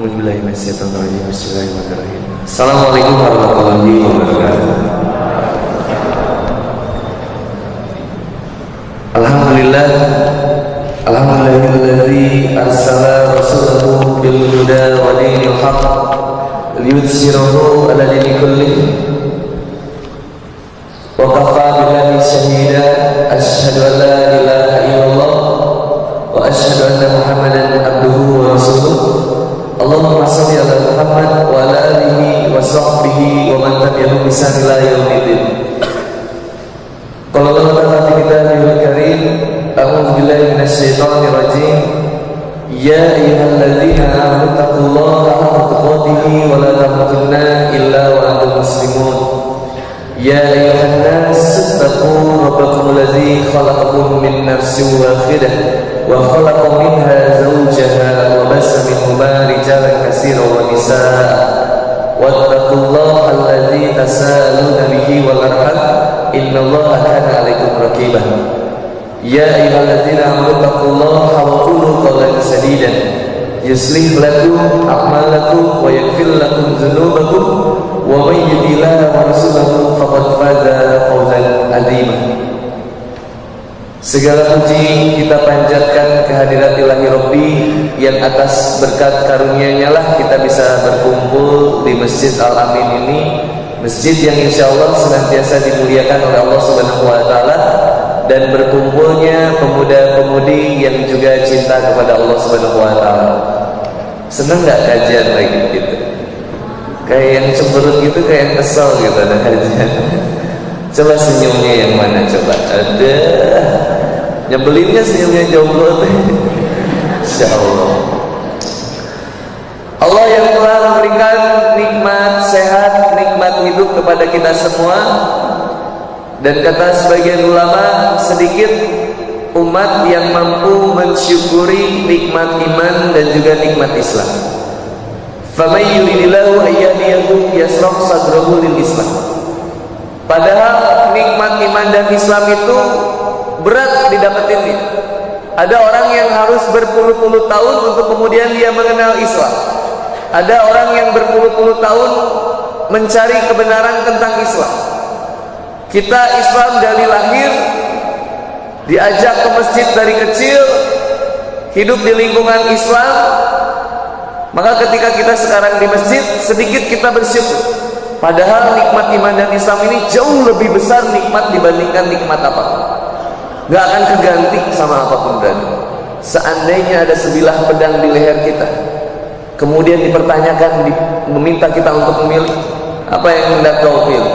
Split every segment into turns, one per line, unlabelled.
Bismillahirrahmanirrahim. Assalamualaikum warahmatullahi wabarakatuh. Alhamdulillah, alhamdulillahilladzi arsala rasulahu bil huda wa dinil haqq liyudhhirahu 'ala dini kullih. Wa kafa billahi shahida, asyhadu an la ilaha illallah wa asyhadu anna Muhammadan abduhu wa rasuluh. Allahumma shalli ala Muhammad wa ala alihi wa sahbihi wa man tabi'ahum bi ihsan ila yaumil. Qala Allah ta'ala fi kitabihil karim, a'udzu billahi minasy syaithanir rajim. Ya ayyuhalladzina amanu taqullaha haqqa tuqatih wa la tamutunna illa wa antum muslimun. Ya ayyuhan nas ittaqu rabbakum alladzi khalaqakum min nafsin wahidah wa khalaqa minha zawjaha wa bassa minhuma rijalan katsiran wa nisaa wattaqullaha alladzi tasaaluna bihi wal arham innallaha kana 'alaikum raqiba. Ya ayyuhalladzina amanu taqullaha wa qulu qawlan sadidan yuslih lakum a'malakum wa yaghfir lakum dzunubakum wa may yuti'illah wa rasulahu faqad faza fawzan 'azima. Segala puji kita panjatkan kehadirat Ilahi Rabbi yang atas berkat karunia-Nya lah kita bisa berkumpul di Masjid Al-Amin ini, masjid yang insyaallah senantiasa dimuliakan oleh Allah Subhanahu wa taala, dan berkumpulnya pemuda-pemudi yang juga cinta kepada Allah Subhanahu wa taala. Senang enggak kajian lagi gitu? Kayak yang cemberut gitu, kayak yang kesel gitu ada kajian. Coba senyumnya yang mana coba? Ada. Nyebelinnya senyumnya jomblo teh. Insyaallah. Allah yang telah memberikan nikmat sehat, nikmat hidup kepada kita semua. Dan kata sebagian ulama, sedikit umat yang mampu mensyukuri nikmat iman dan juga nikmat Islam. Faman yuridillahu ayyahdiyahu yasrah sadrahu lil Islam. Padahal nikmat iman dan Islam itu berat didapetin dia. Ada orang yang harus berpuluh-puluh tahun untuk kemudian dia mengenal Islam. Ada orang yang berpuluh-puluh tahun mencari kebenaran tentang Islam. Kita Islam dari lahir, diajak ke masjid dari kecil, hidup di lingkungan Islam. Maka ketika kita sekarang di masjid, sedikit kita bersyukur. Padahal nikmat iman dan Islam ini jauh lebih besar nikmat dibandingkan nikmat apapun. Gak akan keganti sama apapun berarti. Seandainya ada sebilah pedang di leher kita, kemudian dipertanyakan, meminta kita untuk memilih, apa yang hendak kau pilih?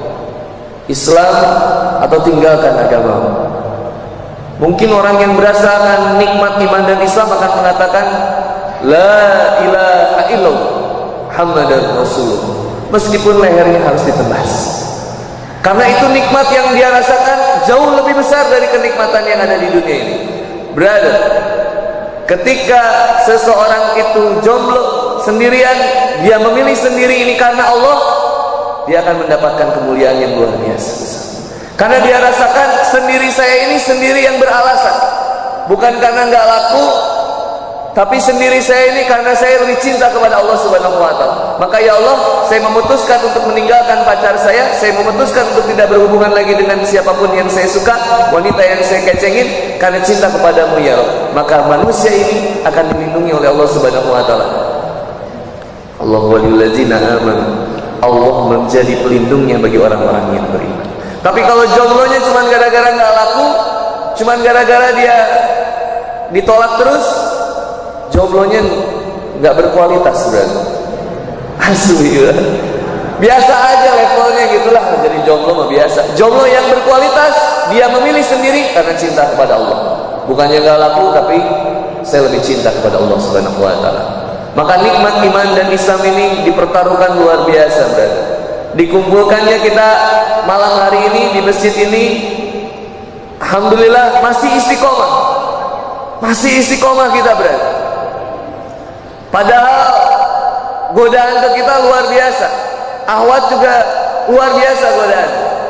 Islam atau tinggalkan agamamu? Mungkin orang yang merasakan nikmat iman dan Islam akan mengatakan la ilaha illallah Muhammadar Rasulullah, meskipun lehernya harus ditebas. Karena itu nikmat yang dia rasakan jauh lebih besar dari kenikmatan yang ada di dunia ini. Brother, ketika seseorang itu jomblo sendirian, dia memilih sendiri ini karena Allah, dia akan mendapatkan kemuliaan yang luar biasa. Karena dia rasakan sendiri saya ini sendiri yang beralasan, bukan karena nggak laku, tapi sendiri saya ini karena saya lebih cinta kepada Allah Subhanahu wa taala. Maka ya Allah, saya memutuskan untuk meninggalkan pacar saya memutuskan untuk tidak berhubungan lagi dengan siapapun yang saya suka, wanita yang saya kecengin, karena cinta kepadamu ya Allah. Maka manusia ini akan dilindungi oleh Allah Subhanahu wa taala. Allahu waliyul ladzina amanu. Allah menjadi pelindungnya bagi orang-orang yang beriman. Tapi kalau jomblonya cuma gara-gara nggak laku, cuma gara-gara dia ditolak terus, jomblonya nggak berkualitas berarti. Asli ya. Biasa aja levelnya gitulah, jadi jomblo mah biasa. Jomblo yang berkualitas, dia memilih sendiri karena cinta kepada Allah. Bukannya nggak laku, tapi saya lebih cinta kepada Allah Subhanahu wa taala. Maka nikmat iman dan Islam ini dipertaruhkan luar biasa berarti. Dikumpulkannya kita malam hari ini di masjid ini, alhamdulillah masih istiqomah. Masih istiqomah kita berarti. Padahal godaan ke kita luar biasa. Ahwat juga luar biasa godaan.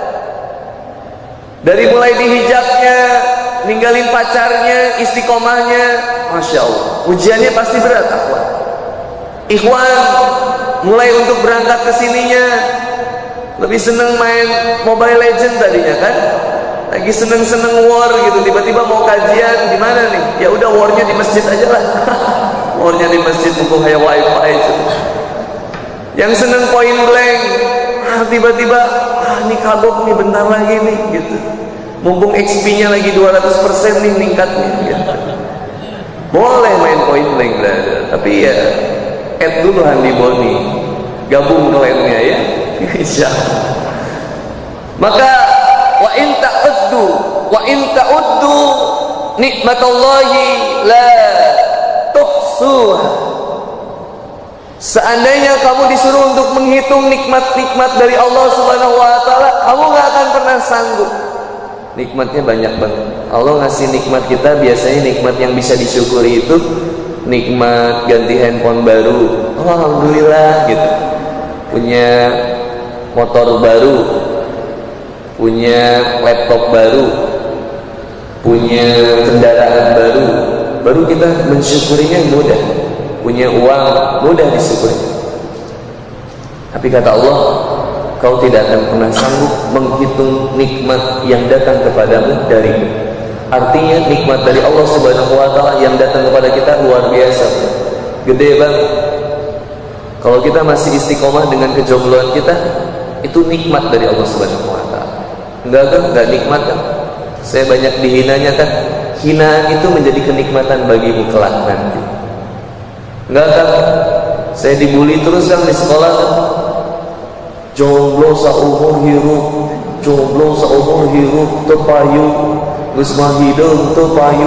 Dari mulai dihijabnya, ninggalin pacarnya, istiqomahnya, Masya Allah, ujiannya pasti berat ahwat. Ikhwan mulai untuk berangkat ke sininya lebih seneng main Mobile Legend tadinya kan, lagi seneng-seneng war gitu, tiba-tiba mau kajian di mana nih? Ya udah warnya di masjid aja lah. Warnya di masjid, mumpung kayak wifi itu. Yang seneng point blank, tiba-tiba ini kagok nih bentar lagi nih gitu. Mumpung XP-nya lagi 200% nih meningkatnya gitu. Boleh main point blank brother, tapi ya add dulu Handi Boni, gabung klannya ya. Insyaallah. Maka wa in ta'uddu nikmatallahi la tuhsuha. Seandainya kamu disuruh untuk menghitung nikmat-nikmat dari Allah Subhanahu wa taala, kamu gak akan pernah sanggup. Nikmatnya banyak banget. Allah ngasih nikmat kita, biasanya nikmat yang bisa disyukuri itu nikmat ganti handphone baru. Oh, alhamdulillah gitu. Punya motor baru, punya laptop baru, punya kendaraan baru kita mensyukurinya mudah. Punya uang mudah disyukuri. Tapi kata Allah, kau tidak akan pernah sanggup menghitung nikmat yang datang kepadamu dariku. Artinya nikmat dari Allah Subhanahu wa taala yang datang kepada kita luar biasa, gede banget. Kalau kita masih istiqomah dengan kejombloan kita, itu nikmat dari Allah Subhanahu wa taala. Enggak nikmat kan? Saya banyak dihinanya kan? Hinaan itu menjadi kenikmatan bagimu kelak nanti. Enggak kan? Saya dibully terus kan di sekolah kan? Jomblo saumur hirup, jomblo saumur hirup tepayu, geus mah hideung teu payu.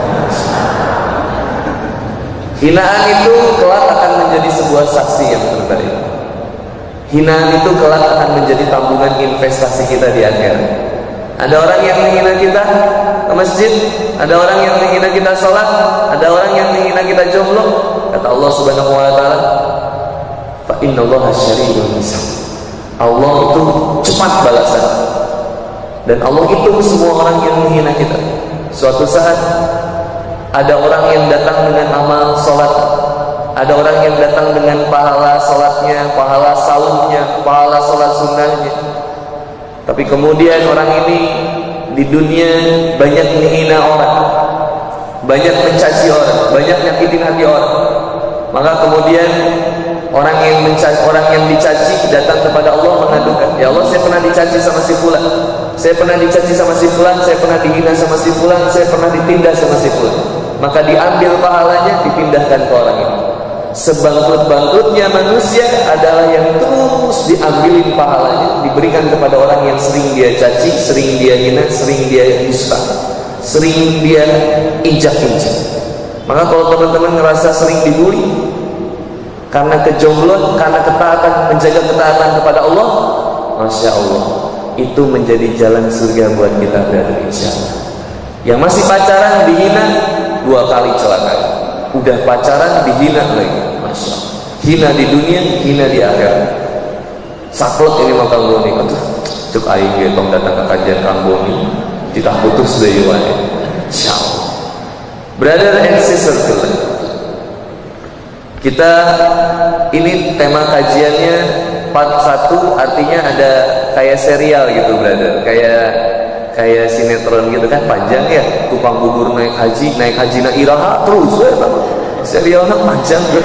Hinaan itu kelak akan menjadi sebuah saksi yang terbaik. Hinaan itu kelak akan menjadi tabungan investasi kita di akhirat. Ada orang yang menghina kita ke masjid, ada orang yang menghina kita sholat, ada orang yang menghina kita jomblo. Kata Allah Subhanahu wa taala, fa innallaha syariyul hisab. Allah itu cepat balasan. Dan Allah itu semua orang yang menghina kita. Suatu saat ada orang yang datang dengan amal sholat, ada orang yang datang dengan pahala sholatnya, pahala saumnya, pahala sholat sunnahnya. Tapi kemudian orang ini di dunia banyak menghina orang, banyak mencaci orang, banyak nyakitin hati orang. Maka kemudian orang yang dicaci datang kepada Allah mengadukan, ya Allah, saya pernah dicaci sama si fulan, saya pernah dicaci sama si fulan, saya pernah dihina sama si fulan, saya pernah ditindas sama si fulan. Maka diambil pahalanya, dipindahkan ke orang ini. Sebangkrut-bangkrutnya manusia adalah yang terus diambilin pahalanya, diberikan kepada orang yang sering dia caci, sering dia hina, sering dia dusta, sering dia injak-injak. Maka kalau teman-teman ngerasa sering dibully karena kejombloan, karena ketaatan, menjaga ketaatan kepada Allah, Masya Allah, itu menjadi jalan surga buat kita berada insya Allah. Yang masih pacaran dihina, 2 kali celaka. Udah pacaran dihina lagi, Masya Allah. Hina di dunia, hina di akhirat. Saklek ini mah Kang Boni, cuk aing ge tong datang ke kajian Kang Boni, kita putus deui wae. Insya Allah. Brother and sister, kita ini tema kajiannya part 1, artinya ada kayak serial gitu brother, kayak sinetron gitu kan, panjang ya, tukang bubur naik haji na iraha terus ya, serialnya panjang bro.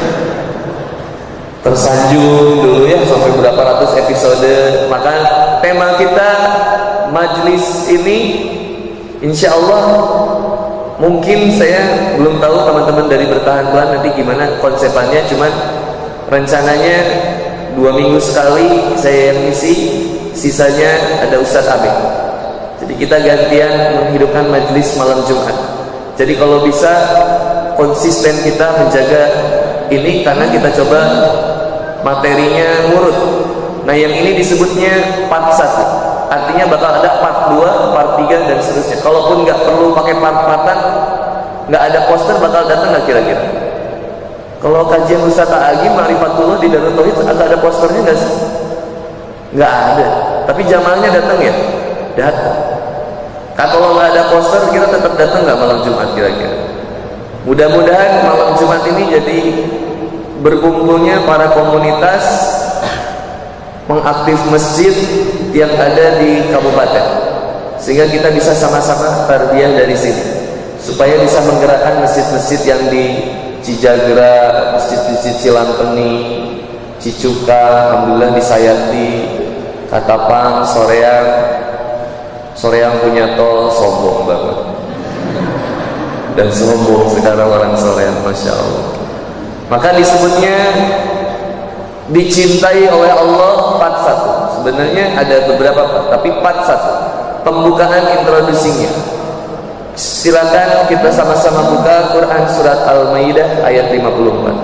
Tersanjung dulu ya sampai berapa ratus episode. Maka tema kita majlis ini insya Allah, mungkin saya belum tahu teman-teman dari Bertahan Pelan nanti gimana konsepannya, cuman rencananya 2 minggu sekali saya yang ngisi, sisanya ada Ustadz Abe. Jadi kita gantian menghidupkan majlis malam Jumat. Jadi kalau bisa konsisten kita menjaga ini, karena kita coba materinya ngurut. Nah yang ini disebutnya part 1, artinya bakal ada part 2, part 3 dan seterusnya. Kalaupun nggak perlu pakai part-partan, nggak ada poster, bakal datang nggak kira-kira? Kalau kajian Ustaz Agi Ma'rifatullah di Darut Tauhid ada posternya nggak sih? Nggak ada. Tapi jamaahnya datang ya? Datang. Kalau nggak ada poster, kita tetap datang nggak malam Jumat kira-kira? Mudah-mudahan malam Jumat ini jadi berkumpulnya para komunitas pengaktif masjid yang ada di kabupaten, sehingga kita bisa sama-sama tarbiyah dari sini supaya bisa menggerakkan masjid-masjid yang di Cijagra, masjid-masjid Cilampeni, Cicuka, alhamdulillah di Sayati, Katapang, Soreang punya tol, sombong banget. Dan sombong sekarang orang Soreang, Masya Allah. Maka disebutnya dicintai oleh Allah part 1. Sebenarnya ada beberapa part, tapi part 1 pembukaan introduksinya. Silakan kita sama-sama buka Quran surat Al-Maidah ayat 54.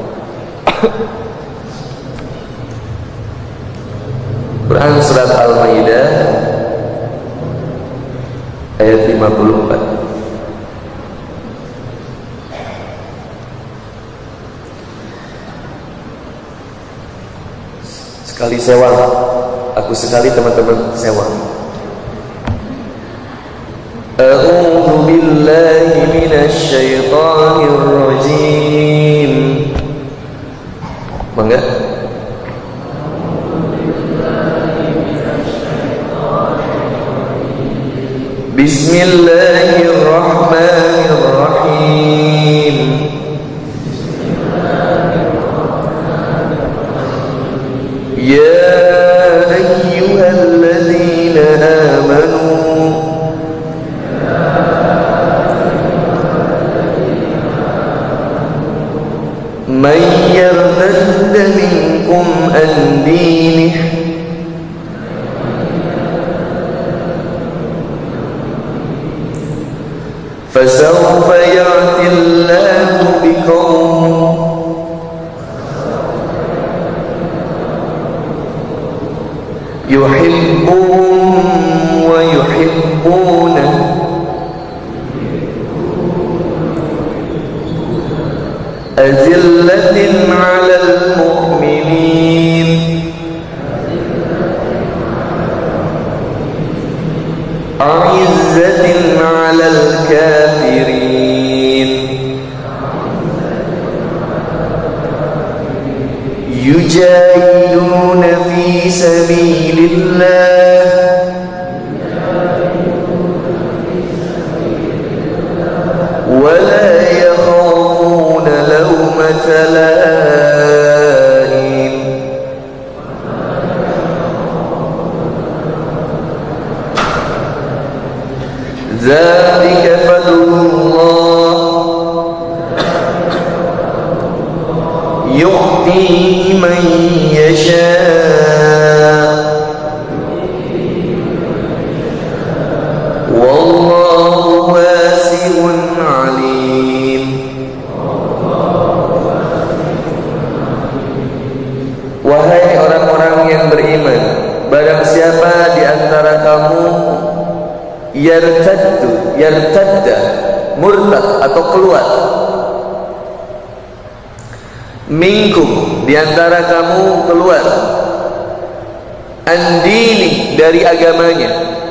Quran surat Al-Maidah ayat 54. Sekali sewa, aku sekali teman-teman sewa. A'udzu billahi minasy syaithanir rajim. Mangga. Bismillahirrahmanirrahim. Ya ayyuhalladzina amanu man yartadda minkum an dinihi فسوف يأتي الله بقوم يحبهم ويحبونه أذلة على المؤمنين أعزة على الكافرين يجاهدون في سبيل الله ولا يخافون لومة لائم ذلك فضل الله يؤتيه من يشاء والله واسع عليم. Wahai orang-orang yang beriman, barang siapa di antara kamu yartadda, murtad atau keluar, minkum, di antara kamu keluar, andini, dari agamanya,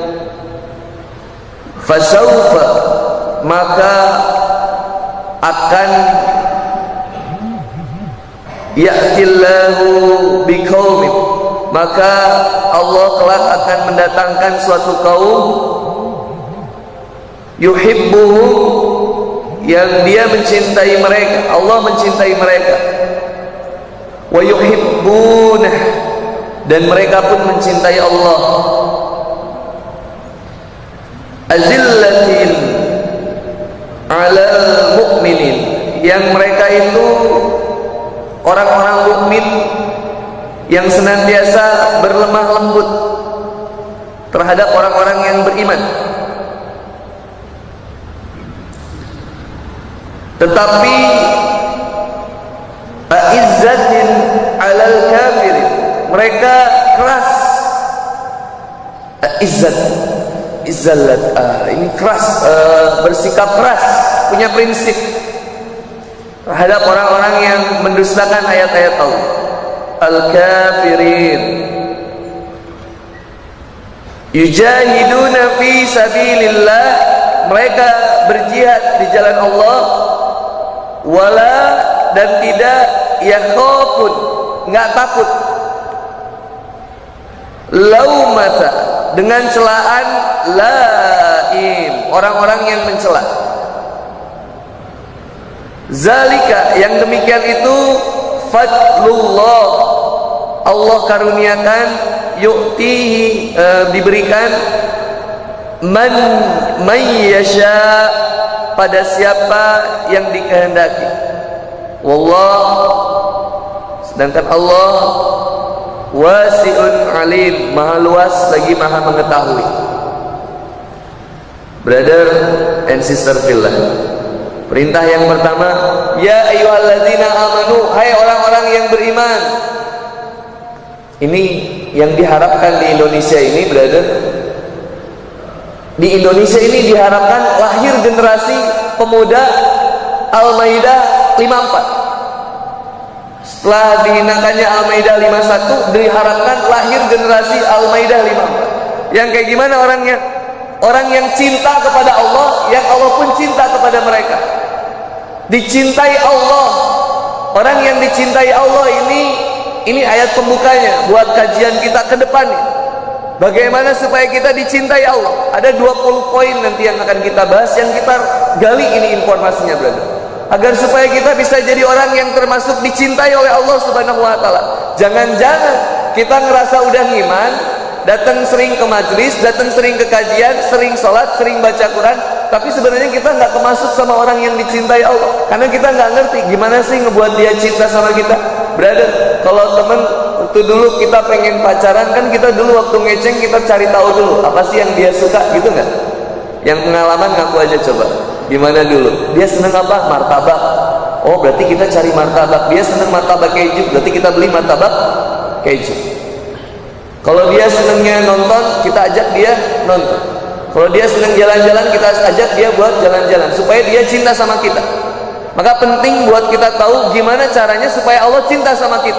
fasaufa, maka akan ya'tillahu biqaumin, maka Allah kelak akan mendatangkan suatu kaum yuhibbuhum, yang dia mencintai mereka, Allah mencintai mereka, wa yuhibbunah, dan mereka pun mencintai Allah, azillatin alal mu'minin, yang mereka itu orang-orang mukmin yang senantiasa berlemah lembut terhadap orang-orang yang beriman. Tetapi aizzatin alal kafirin, mereka keras. Izzallat, ini keras, bersikap keras, punya prinsip terhadap orang-orang yang mendustakan ayat-ayat Allah. Al-kafirin yujahiduna fi sabilillah, mereka berjihad di jalan Allah, wala, dan tidak yakhafun, nggak takut, laumata, dengan celaan laim, orang-orang yang mencela. Zalika, yang demikian itu fadlullah, Allah karuniakan, yu'tihi, diberikan, man yasha, pada siapa yang dikehendaki. Wallah, sedangkan Allah wasi'un alim, maha luas lagi maha mengetahui. Brother and sister fillah, perintah yang pertama, ya ayyuhalladzina amanu, hai orang-orang yang beriman. Ini yang diharapkan di Indonesia ini, brother. Di Indonesia ini diharapkan lahir generasi pemuda Al-Maidah 54. Setelah dihinakannya Al-Maidah 51, diharapkan lahir generasi Al-Maidah 54. Yang kayak gimana orangnya? Orang yang cinta kepada Allah, yang Allah pun cinta kepada mereka. Dicintai Allah. Orang yang dicintai Allah ini ayat pembukanya buat kajian kita ke depannya. Bagaimana supaya kita dicintai Allah? Ada 20 poin nanti yang akan kita bahas, yang kita gali ini informasinya, brother. Agar supaya kita bisa jadi orang yang termasuk dicintai oleh Allah Subhanahu wa taala. Jangan-jangan kita ngerasa udah ngiman, datang sering ke majelis, datang sering ke kajian, sering sholat, sering baca Quran, tapi sebenarnya kita nggak kemasuk sama orang yang dicintai Allah, karena kita nggak ngerti gimana sih ngebuat dia cinta sama kita. Brother, kalau temen waktu dulu kita pengen pacaran, kan kita dulu waktu ngeceng kita cari tahu dulu apa sih yang dia suka, gitu nggak? Yang pengalaman ngaku aja coba, gimana dulu? Dia seneng apa? Martabak. Oh, berarti kita cari martabak. Dia seneng martabak keju, berarti kita beli martabak keju. Kalau dia senengnya nonton, kita ajak dia nonton. Kalau dia seneng jalan-jalan, kita ajak dia buat jalan-jalan, supaya dia cinta sama kita. Maka penting buat kita tahu gimana caranya supaya Allah cinta sama kita.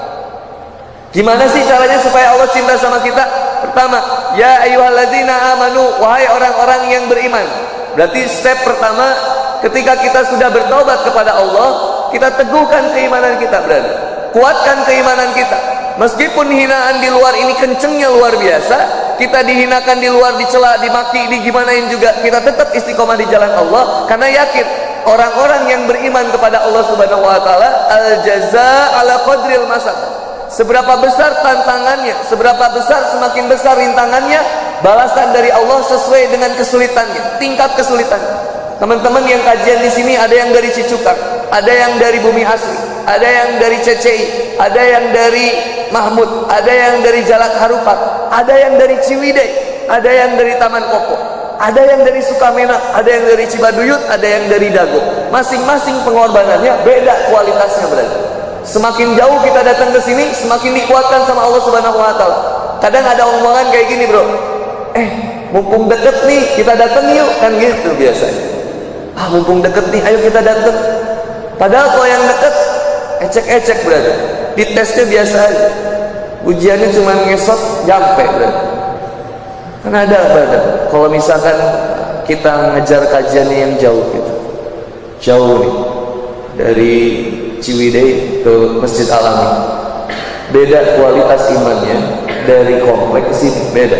Gimana sih caranya supaya Allah cinta sama kita? Pertama, ya ayyuhalladzina amanu, wahai orang-orang yang beriman. Berarti step pertama, ketika kita sudah bertaubat kepada Allah, kita teguhkan keimanan kita, brother. Kuatkan keimanan kita. Meskipun hinaan di luar ini kencengnya luar biasa, kita dihinakan di luar, dicela, dimaki, digimanain juga, kita tetap istiqomah di jalan Allah, karena yakin orang-orang yang beriman kepada Allah Subhanahu wa taala, al-jazaa ala qadril masaq. Seberapa besar tantangannya, seberapa besar, semakin besar rintangannya, balasan dari Allah sesuai dengan kesulitannya, tingkat kesulitannya. Teman-teman yang kajian di sini ada yang dari Cicukang, ada yang dari Bumi Asri, ada yang dari CCI, ada yang dari Mahmud, ada yang dari Jalak Harupat, ada yang dari Ciwidey, ada yang dari Taman Koko, ada yang dari Sukamena, ada yang dari Cibaduyut, ada yang dari Dago. Masing-masing pengorbanannya beda kualitasnya, berarti. Semakin jauh kita datang ke sini, semakin dikuatkan sama Allah Subhanahu wa taala. Kadang ada omongan kayak gini, bro. Mumpung deket nih, kita datang yuk, kan gitu biasanya. Mumpung deket nih, ayo kita datang. Padahal kalau yang deket, ecek-ecek, brother. Di tesnya biasa aja. Ujiannya cuma ngesot, nyampe, brother. Kan ada, brother. Kalau misalkan kita ngejar kajiannya yang jauh gitu, jauh nih, dari Ciwidey ke Masjid Al-Amin, beda kualitas imannya. Dari kompleks ke sini beda.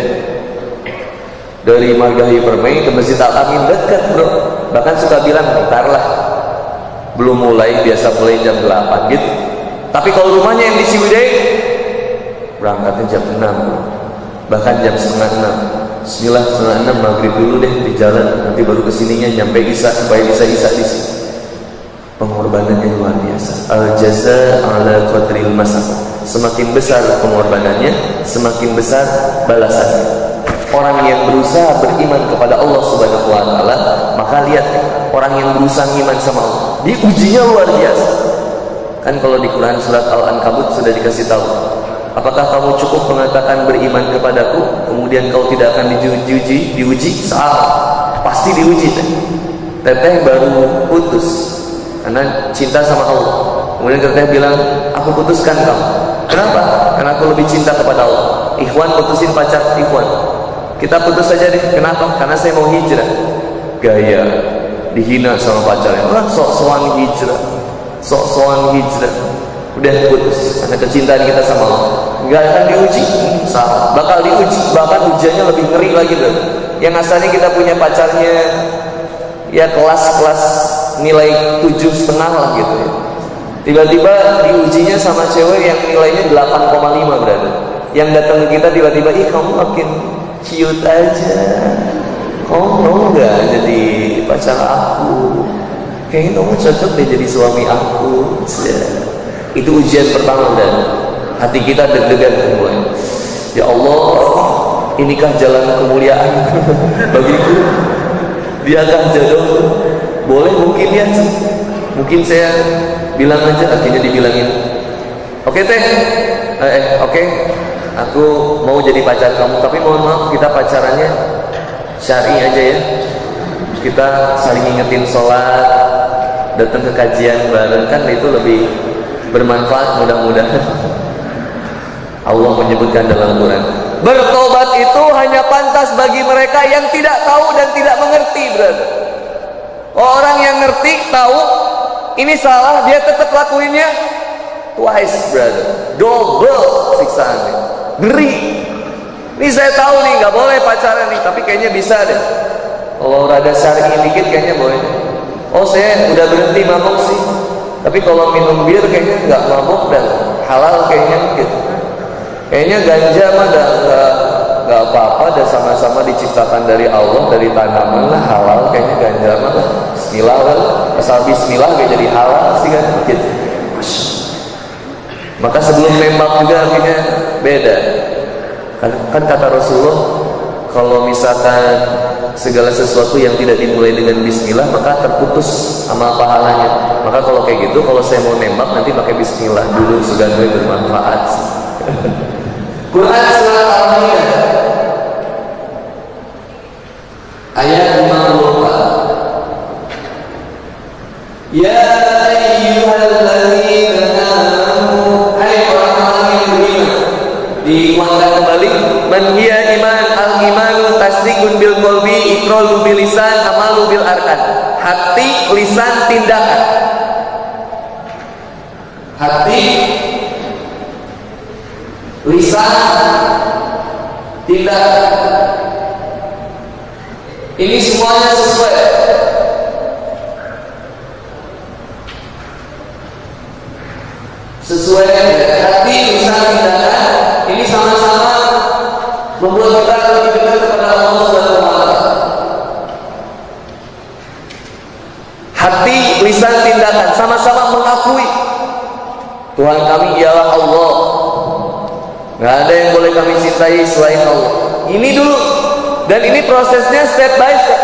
Dari Margahayu Permai ke Masjid Al-Amin dekat, bro. Bahkan suka bilang, bentar lah, belum mulai, biasa mulai jam 8 gitu. Tapi kalau rumahnya yang di Ciwidey, berangkatnya jam 6, bro. Bahkan jam setengah 6. Bismillah, setengah 6 maghrib dulu deh di jalan, nanti baru kesininya nyampe isya, supaya bisa isya di sini. Pengorbanannya luar biasa. Al-jaza ala qadril masaq. Semakin besar pengorbanannya, semakin besar balasannya. Orang yang berusaha beriman kepada Allah Subhanahu wa taala, maka lihat orang yang berusaha iman sama Allah, diujinya luar biasa. Kan kalau di Quran surat Al-Ankabut sudah dikasih tahu, apakah kamu cukup mengatakan beriman kepadaku, kemudian kau tidak akan diuji? Salah, pasti diuji. Teteh baru putus karena cinta sama Allah, kemudian teteh bilang, aku putuskan kamu. Kenapa? Karena aku lebih cinta kepada Allah. Ikhwan putusin pacar ikhwan, kita putus saja deh. Kenapa? Karena saya mau hijrah. Gaya, dihina sama pacarnya. Sok-sokan hijrah, sok-sokan hijrah. udah putus karena kecintaan kita sama Allah. Nggak akan diuji, salah, bakal diuji, bahkan ujiannya lebih ngeri lagi loh. Yang asalnya kita punya pacarnya ya kelas nilai 7,5 lah gitu ya, tiba-tiba diujinya sama cewek yang nilainya 8,5 berarti. Yang datang ke kita tiba-tiba, ih kamu makin cute aja, kamu mau nggak jadi pacar aku, kayaknya kamu cocok deh jadi suami aku. Itu ujian pertama dan hati kita deg-degan mulai. Ya Allah, inikah jalan kemuliaan bagiku? Diakah jodoh? Boleh mungkin ya, mungkin saya bilang aja, akhirnya dibilangin, oke teh, oke, aku mau jadi pacar kamu, tapi mohon maaf kita pacarannya syar'i aja ya, kita saling ingetin sholat, datang ke kajian bareng, kan itu lebih bermanfaat mudah-mudahan. Allah menyebutkan dalam Quran, bertobat itu hanya pantas bagi mereka yang tidak tahu dan tidak mengerti, brother. Orang yang ngerti, tahu ini salah, dia tetap lakuinnya, twice, brother, double siksaannya, ngeri. Ini saya tahu nih nggak boleh pacaran nih, tapi kayaknya bisa deh. Kalau rada syar'i dikit kayaknya boleh. Oh saya udah berhenti mabuk sih, tapi kalau minum bir kayaknya nggak mabuk dan halal kayaknya gitu. Kayaknya ganja mah nggak apa-apa, dan sama-sama diciptakan dari Allah, dari tanaman lah, halal kayaknya ganja mah. Bismillah kan, asal Bismillah gak jadi halal sih kan gitu. Maka sebelum nembak juga akhirnya beda. Kan kata Rasulullah, kalau misalkan segala sesuatu yang tidak dimulai dengan Bismillah maka terputus amal pahalanya. Maka kalau kayak gitu, kalau saya mau nembak nanti pakai Bismillah dulu sudah mulai bermanfaat. Quran surat Al-Maidah ayat 54. Ya ayyuhalladzina amanu, hai orang-orang yang beriman. Dikuatkan kembali, man hiya iman, al-imanu tasdiqun bil qalbi, iqraru bil lisan, amalu bil arkan. Hati, lisan, tindakan. Hati, lisan, tindakan. Ini semuanya sesuai. Sesuai hati, lisan, tindakan. Ini sama-sama membuat kita lebih dekat kepada Allah Subhanahu wa Ta'ala. Hati, lisan, tindakan sama-sama mengakui Tuhan kami ialah Allah. Nggak ada yang boleh kami cintai selain Allah. Ini dulu, dan ini prosesnya step by step,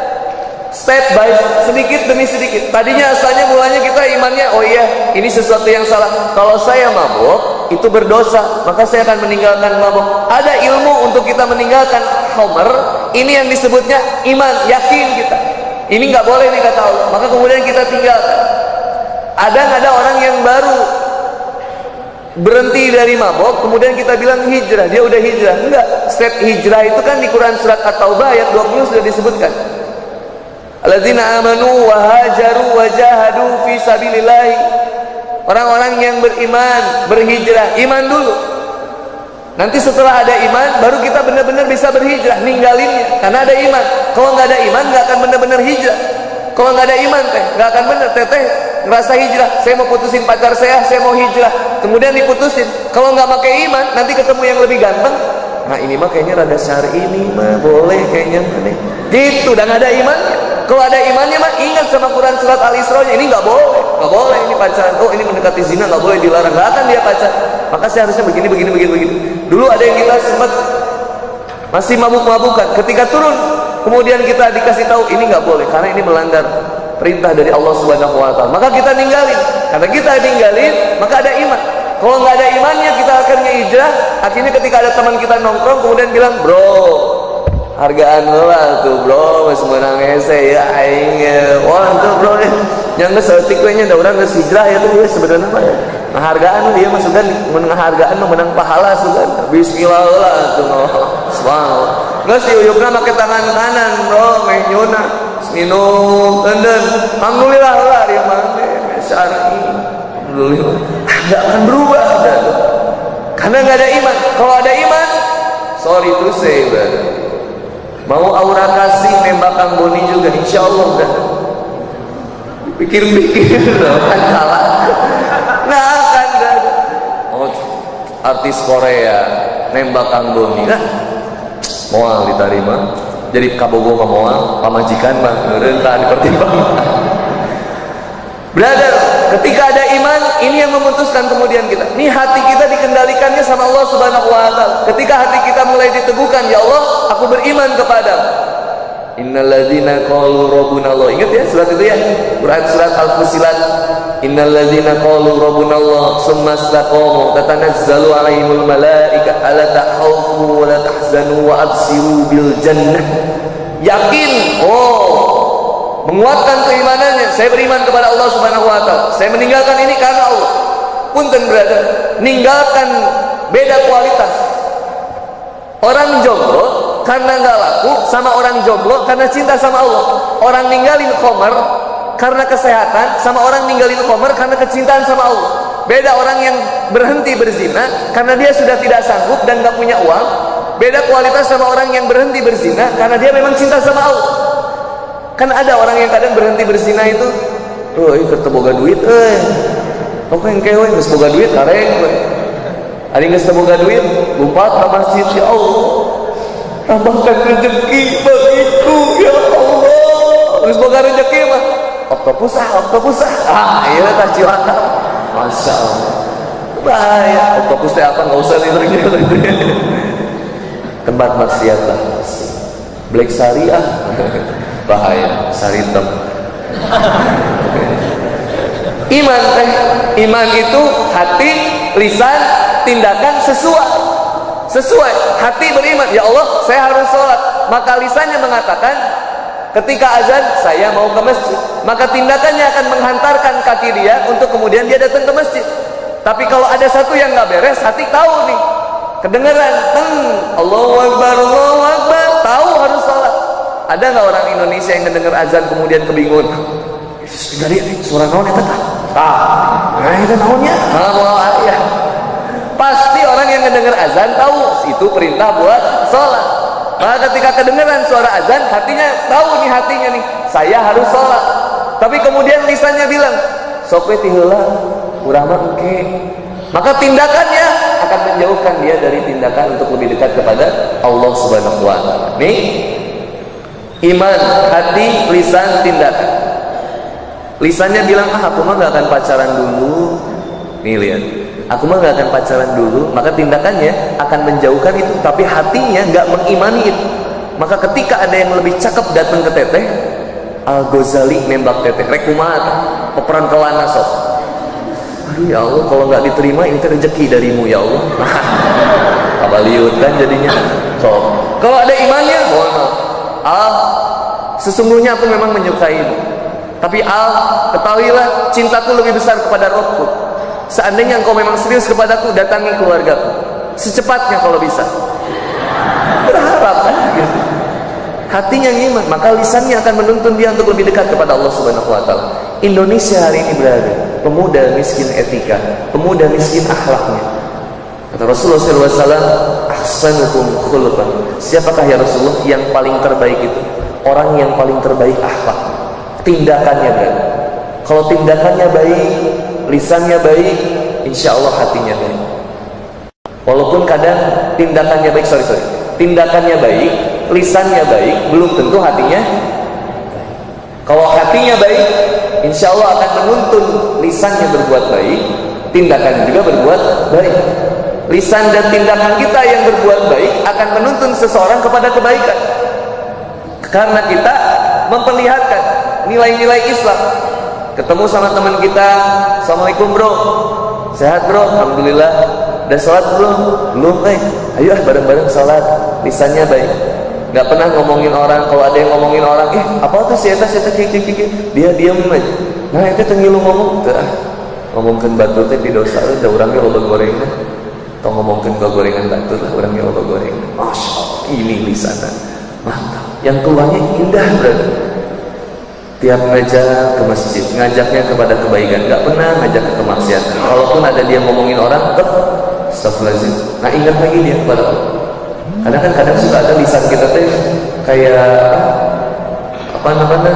sedikit demi sedikit. Tadinya asalnya mulanya kita imannya, oh iya ini sesuatu yang salah, kalau saya mabuk itu berdosa, maka saya akan meninggalkan mabuk. Ada ilmu untuk kita meninggalkan khamr. Ini yang disebutnya iman, yakin kita ini nggak boleh nih kata Allah, maka kemudian kita tinggalkan. Ada orang yang baru berhenti dari mabok, kemudian kita bilang hijrah, dia udah hijrah. Enggak, step hijrah itu kan di Quran surat At-Taubah ayat 20 sudah disebutkan. Alladzina amanu wa hajaru wa jahadu fi sabilillah. Orang-orang yang beriman, berhijrah, iman dulu. Nanti setelah ada iman, baru kita benar-benar bisa berhijrah, ninggalinnya. Karena ada iman. Kalau nggak ada iman, nggak akan benar-benar hijrah. Kalau nggak ada iman teh, nggak akan benar. Teteh ngerasa hijrah, saya mau putusin pacar saya mau hijrah, kemudian diputusin. Kalau nggak pakai iman, nanti ketemu yang lebih ganteng. Nah ini mah kayaknya rada syar'i, ini mah boleh kayaknya nih. Gitu, dan ada imannya. Kalau ada imannya mah ingat sama Quran surat Al-Isra, ini nggak boleh ini pacaran. Oh ini mendekati zina, nggak boleh, dilarang, nggak akan dia pacar. Maka saya harusnya begini. Dulu ada yang kita sempat masih mabuk-mabukan, ketika turun kemudian kita dikasih tahu ini nggak boleh karena ini melanggar perintah dari Allah Subhanahu wa Ta'ala, maka kita ninggalin. Karena kita ninggalin, maka ada iman. Kalau nggak ada imannya, kita akhirnya hijrah. Akhirnya ketika ada teman kita nongkrong kemudian bilang, bro, hargaan lo lah tuh bro, masih menang ese ya aing. Wah tuh bro, yang seetik we nya da urang geus hijrah ya tuh sebenarnya mah ya. Hargaan dia mah sugan hargaan mah menang pahala sugan. Bismillah lah tuh. Subhanallah. Geus diuyupna make tangan kanan bro, meh nyuna. Minum, dan alhamdulillah lah dia mah syar'i. Alhamdulillah. nggak akan berubah, brother. Karena nggak ada iman. Kalau ada iman, sorry to say, brother, mau aura kasih nembak Kang Boni juga, insya Allah, brother. Pikir-pikir, kan salah. Nggak akan, brother. Oh, artis Korea nembak Kang Boni, nah, moal diterima. Jadi kabogo mah moal, pamajikan mah rentah dipertimbangkan. Brother, ketika ada iman, ini yang memutuskan kemudian kita. Nih hati kita dikendalikannya sama Allah Subhanahu wa Ta'ala. Ketika hati kita mulai diteguhkan, ya Allah, aku beriman kepadamu. Innalladzina qalu rabbuna Allah. Ingat ya surat itu ya? Quran surat Al-Fussilat. Innalladzina qalu rabbuna Allah tsumma istaqamu tatanazzalu 'alaihimul malaika alla takhawfu wa la tahzanu wa abshiru bil jannah. Yakin, menguatkan keimanannya. Saya beriman kepada Allah Subhanahu wa Ta'ala. Saya meninggalkan ini karena Allah. Punten, brother, ninggalkan beda kualitas. Orang jomblo karena nggak laku sama orang jomblo karena cinta sama Allah. Orang ninggalin khamar karena kesehatan sama orang ninggalin khamar karena kecintaan sama Allah. Beda orang yang berhenti berzina karena dia sudah tidak sanggup dan nggak punya uang. Beda kualitas sama orang yang berhenti berzina karena dia memang cinta sama Allah. Kan ada orang yang kadang berhenti berzina itu, ketemu boga duit, pokoknya kewe geus boga duit kareng we. Ari geus teu boga duit, lompat ka masjid, ya Allah. Tambahkan rezeki bagiku, ya Allah. Geus boga rezeki mah oktopus. Ieu tah cilaka. Masya Allah. Bahaya, oktopus teh apa enggak usah ditanya. Tempat maksiat lah. Black Syariah. Bahaya, saritem. Iman itu hati, lisan, tindakan sesuai. Hati beriman, ya Allah, saya harus sholat. Maka lisannya mengatakan, ketika azan saya mau ke masjid. Maka tindakannya akan menghantarkan kaki dia untuk kemudian dia datang ke masjid. Tapi kalau ada satu yang nggak beres, hati tahu nih, kedengeran, Allahu Akbar, tahu harus sholat. Ada nggak orang Indonesia yang mendengar azan kemudian kebingungan? Dari suara naon eta tah? Nah itu naonnya? Ya. Pasti orang yang mendengar azan tahu itu perintah buat sholat. Maka ketika kedengaran suara azan, hatinya tahu nih saya harus sholat. Tapi kemudian lisannya bilang, sok we ti heula, urang mah engke. Maka tindakannya akan menjauhkan dia dari tindakan untuk lebih dekat kepada Allah Subhanahu wa Ta'ala. Nih, iman, hati, lisan, tindakan. Lisannya bilang, aku mah gak akan pacaran dulu. Nih lihat, aku mah gak akan pacaran dulu. Maka tindakannya akan menjauhkan itu. Tapi hatinya gak mengimani itu. Maka ketika ada yang lebih cakep datang ke teteh, Al-Ghazali nembak teteh, rekumat, peperan kelana sok. Aduh ya Allah, kalau gak diterima ini rezeki darimu ya Allah. Kabaliut kan jadinya. Sok. Kalau ada imannya, mohon maaf, sesungguhnya aku memang menyukaimu. Tapi ketahuilah cintaku lebih besar kepada rohku. Seandainya engkau memang serius kepadaku, datangi keluargaku secepatnya kalau bisa. Berharap kan gitu. Hatinya iman, maka lisannya akan menuntun dia untuk lebih dekat kepada Allah Subhanahu wa Ta'ala. Indonesia hari ini berada pemuda miskin etika, pemuda miskin akhlaknya. Kata Rasulullah SAW, ahsanukum khuluqan. Siapakah ya Rasulullah yang paling terbaik itu? Orang yang paling terbaik akhlak, tindakannya baik. Kalau tindakannya baik, lisannya baik, insya Allah hatinya baik. Walaupun kadang tindakannya baik, tindakannya baik, lisannya baik, belum tentu hatinya baik. Kalau hatinya baik, insya Allah akan menuntun lisannya berbuat baik, tindakannya juga berbuat baik. Lisan dan tindakan kita yang berbuat baik akan menuntun seseorang kepada kebaikan. Karena kita memperlihatkan nilai-nilai Islam. Ketemu sama teman kita, Assalamualaikum bro, sehat bro, Alhamdulillah. Udah sholat belum? Belum. Ayo bareng-bareng sholat. Lisannya baik, nggak pernah ngomongin orang. Kalau ada yang ngomongin orang, apa tuh sieta dia diam aja. Nah itu tengilu ngomong, ngomongkan batu teh di dosa, udah orangnya loba gorengan. Atau ngomongkan gorengan batu lah, orangnya loba gorengan. Masya Allah, ini lisanan mantap. Yang keluarnya indah, brother. tiap ngajak ke masjid, ngajaknya kepada kebaikan, nggak pernah ngajak ke kemaksiatan. Kalaupun ada dia ngomongin orang, tetap astagfirullahaladzim. Nah, ingat lagi dia kepada Allah. Karena kan kadang suka ada lisan kita teh kayak apa namanya,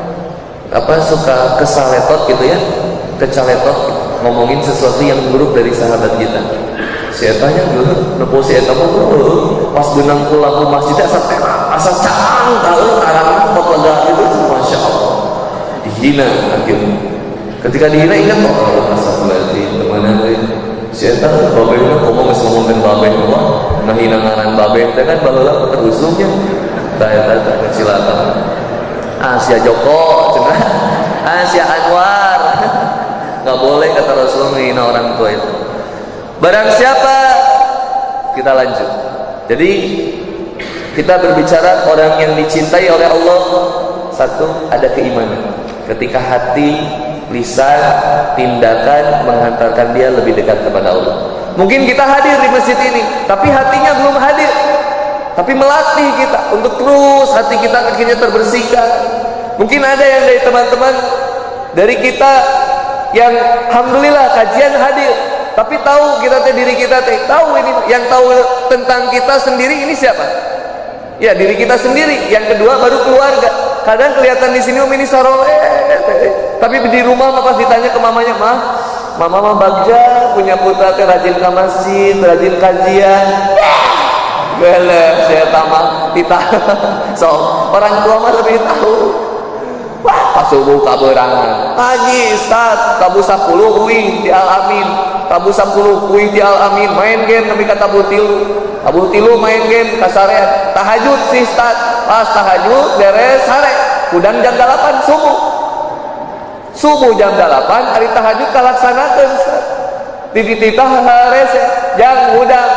suka kesaletot gitu ya, kecaletot ngomongin sesuatu yang buruk dari sahabat kita. Saya tanya dulu, nepo saya tahu pas benang pulang ke masjid asal cang tahu arang lega itu, masya Allah, dihina akhirnya. Ketika dihina ingat astagfirullahaladzim, teman lain. Saya tahu babe mah ngomong ngomongin babe mah ngahina ngaran babe teh kan baheula terusungnya. Tah kecilatan. Sia Joko cenah. Sia Anwar. Enggak boleh kata Rasulullah menghina orang tua itu. Barang siapa, kita lanjut. Jadi kita berbicara orang yang dicintai oleh Allah, satu ada keimanan. Ketika hati, lisan, tindakan menghantarkan dia lebih dekat kepada Allah. Mungkin kita hadir di masjid ini, tapi hatinya belum hadir. Tapi melatih kita untuk terus hati kita akhirnya terbersihkan. Mungkin ada yang dari teman-teman dari kita yang alhamdulillah kajian hadir, tapi tahu kita diri kita tahu ini, yang tahu tentang kita sendiri ini siapa? Ya, diri kita sendiri. Yang kedua baru keluarga. Kadang kelihatan di sini ini saroleh, tapi di rumah pas ditanya ke mamanya, mama bagja punya putra teh rajin ke masjid, rajin kajian. Bele, saya tamat kita. So, orang tua mah lebih tahu. Wah, pas subuh kaberangan. Haji Ustaz, tabu 10 uing di Al-Amin. Tabu 10 uing di Al-Amin, main game tapi kata tabu tilu main game kasarean. Tahajud sih Ustaz. Pas tahajud beres sare, udang jam 8 subuh. Subuh jam 8 hari tahajud kalaksanakeun Ustaz. Tititah hares jang udang.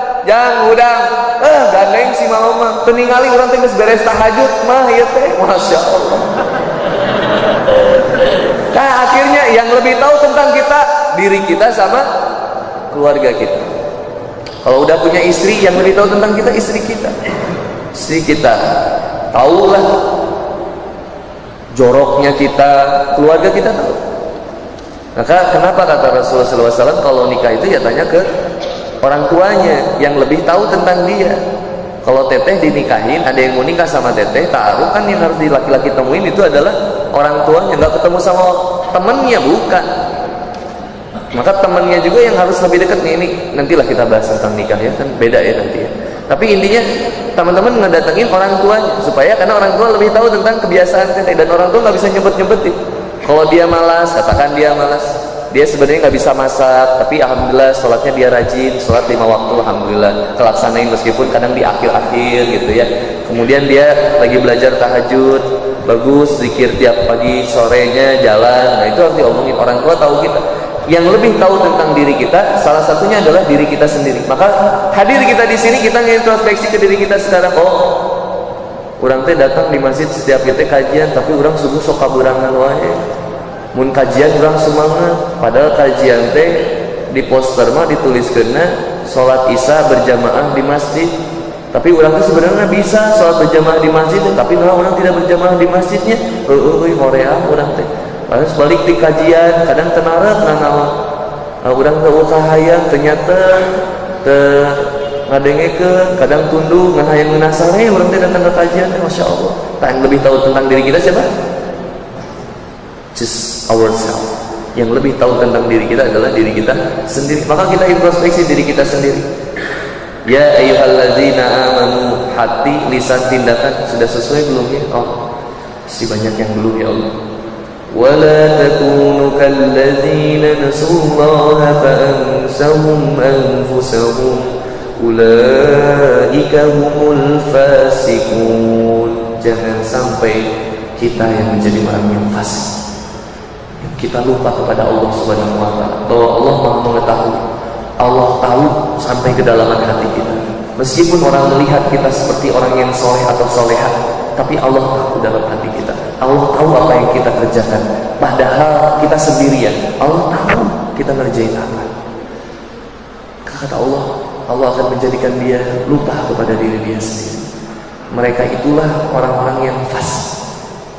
Gandeng si mama teningali urang teh geus beres tahajud mah ieu teh masyaallah. Nah, akhirnya yang lebih tahu tentang kita diri kita sama keluarga kita. Kalau udah punya istri, yang lebih tahu tentang kita istri kita. Istri kita tahulah joroknya kita, keluarga kita tahu. Maka kenapa kata Rasulullah SAW kalau nikah itu ya tanya ke orang tuanya yang lebih tahu tentang dia. Kalau teteh dinikahin, ada yang mau nikah sama teteh, taruh kan yang harus di laki-laki temuin itu adalah orang tuanya, nggak ketemu sama temennya, bukan. Maka temennya juga yang harus lebih dekat nih. Ini nantilah kita bahas tentang nikah ya, kan beda ya nanti ya. Tapi intinya teman-teman ngedatengin orang tuanya supaya karena orang tua lebih tahu tentang kebiasaan teteh, dan orang tua nggak bisa nyebet-nyebetin. Kalau dia malas, katakan dia malas. Dia sebenarnya nggak bisa masak, tapi alhamdulillah sholatnya dia rajin, sholat 5 waktu alhamdulillah kelaksanain meskipun kadang di akhir-akhir gitu ya. Kemudian dia lagi belajar tahajud, bagus, zikir tiap pagi sorenya jalan. Nah itu harus diomongin, orang tua tahu kita. Yang lebih tahu tentang diri kita salah satunya adalah diri kita sendiri. Maka hadir kita di sini kita ngintrospeksi ke diri kita sekarang. Oh, orang teh datang di masjid setiap kita kajian, tapi orang subuh sok kaburangan wae. Mun kajian orang semangat, padahal kajian teh di poster mah dituliskeunna salat Isya berjamaah di masjid. Tapi orang teh sebenarnya bisa salat berjamaah di masjid, tapi orang tidak berjamaah di masjidnya. Heueuy hoream urang teh. Pas balik di kajian kadang tenarep nanaon. Urang teh kahayang ternyata teu ngadengekeun, kadang tunduk ngan hayang ngasare urang teh datang ke kajian, masyaallah. Tah lebih tahu tentang diri kita siapa? Just ourselves. Yang lebih tahu tentang diri kita adalah diri kita sendiri. Maka kita introspeksi diri kita sendiri. Ya ayyuhalladzina amanu, hati, lisan, tindakan sudah sesuai belum ya? Oh, masih banyak yang belum ya Allah. Wala takunu kalladzina nasullaha fa'ansahum anfusahum ulaika humul fasiqun. Jangan sampai kita yang menjadi orang yang fasik. Kita lupa kepada Allah Subhanahu wa taala. Bahwa Allah Maha mengetahui. Allah tahu sampai kedalaman hati kita. Meskipun orang melihat kita seperti orang yang soleh atau soleha, tapi Allah tahu dalam hati kita. Allah tahu apa yang kita kerjakan. Padahal kita sendirian. Allah tahu kita ngerjain apa. Kata Allah, Allah akan menjadikan dia lupa kepada diri dia sendiri. Mereka itulah orang-orang yang fasik.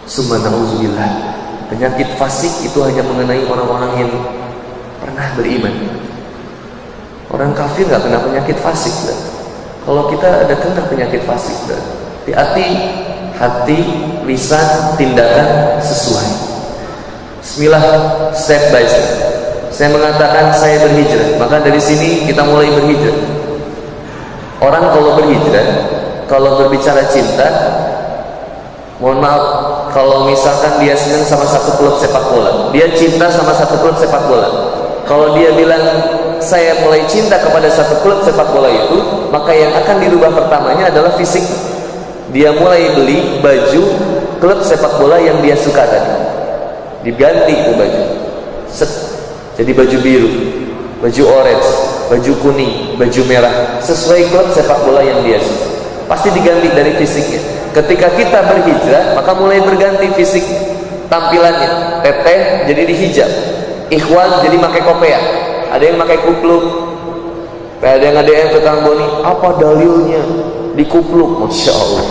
Summa na'udzubillah. Penyakit fasik itu hanya mengenai orang-orang yang pernah beriman. Orang kafir nggak kena penyakit fasik. Kalau kita ada kena penyakit fasik, hati-hati, hati, lisan, tindakan sesuai. Bismillah, step by step. Saya mengatakan saya berhijrah, maka dari sini kita mulai berhijrah. Orang kalau berhijrah, kalau berbicara cinta, mohon maaf, kalau misalkan dia senang sama satu klub sepak bola, dia cinta sama satu klub sepak bola. Kalau dia bilang saya mulai cinta kepada satu klub sepak bola itu, maka yang akan dirubah pertamanya adalah fisik. Dia mulai beli baju klub sepak bola yang dia suka tadi, diganti itu baju, set, jadi baju biru, baju orange, baju kuning, baju merah, sesuai klub sepak bola yang dia suka. Pasti diganti dari fisiknya. Ketika kita berhijrah, maka mulai berganti fisik, tampilannya. Teteh jadi dihijab, ikhwan jadi pakai kopiah, ada yang pakai kupluk, ada yang ke Kang Boni, apa dalilnya di kupluk? Masya Allah.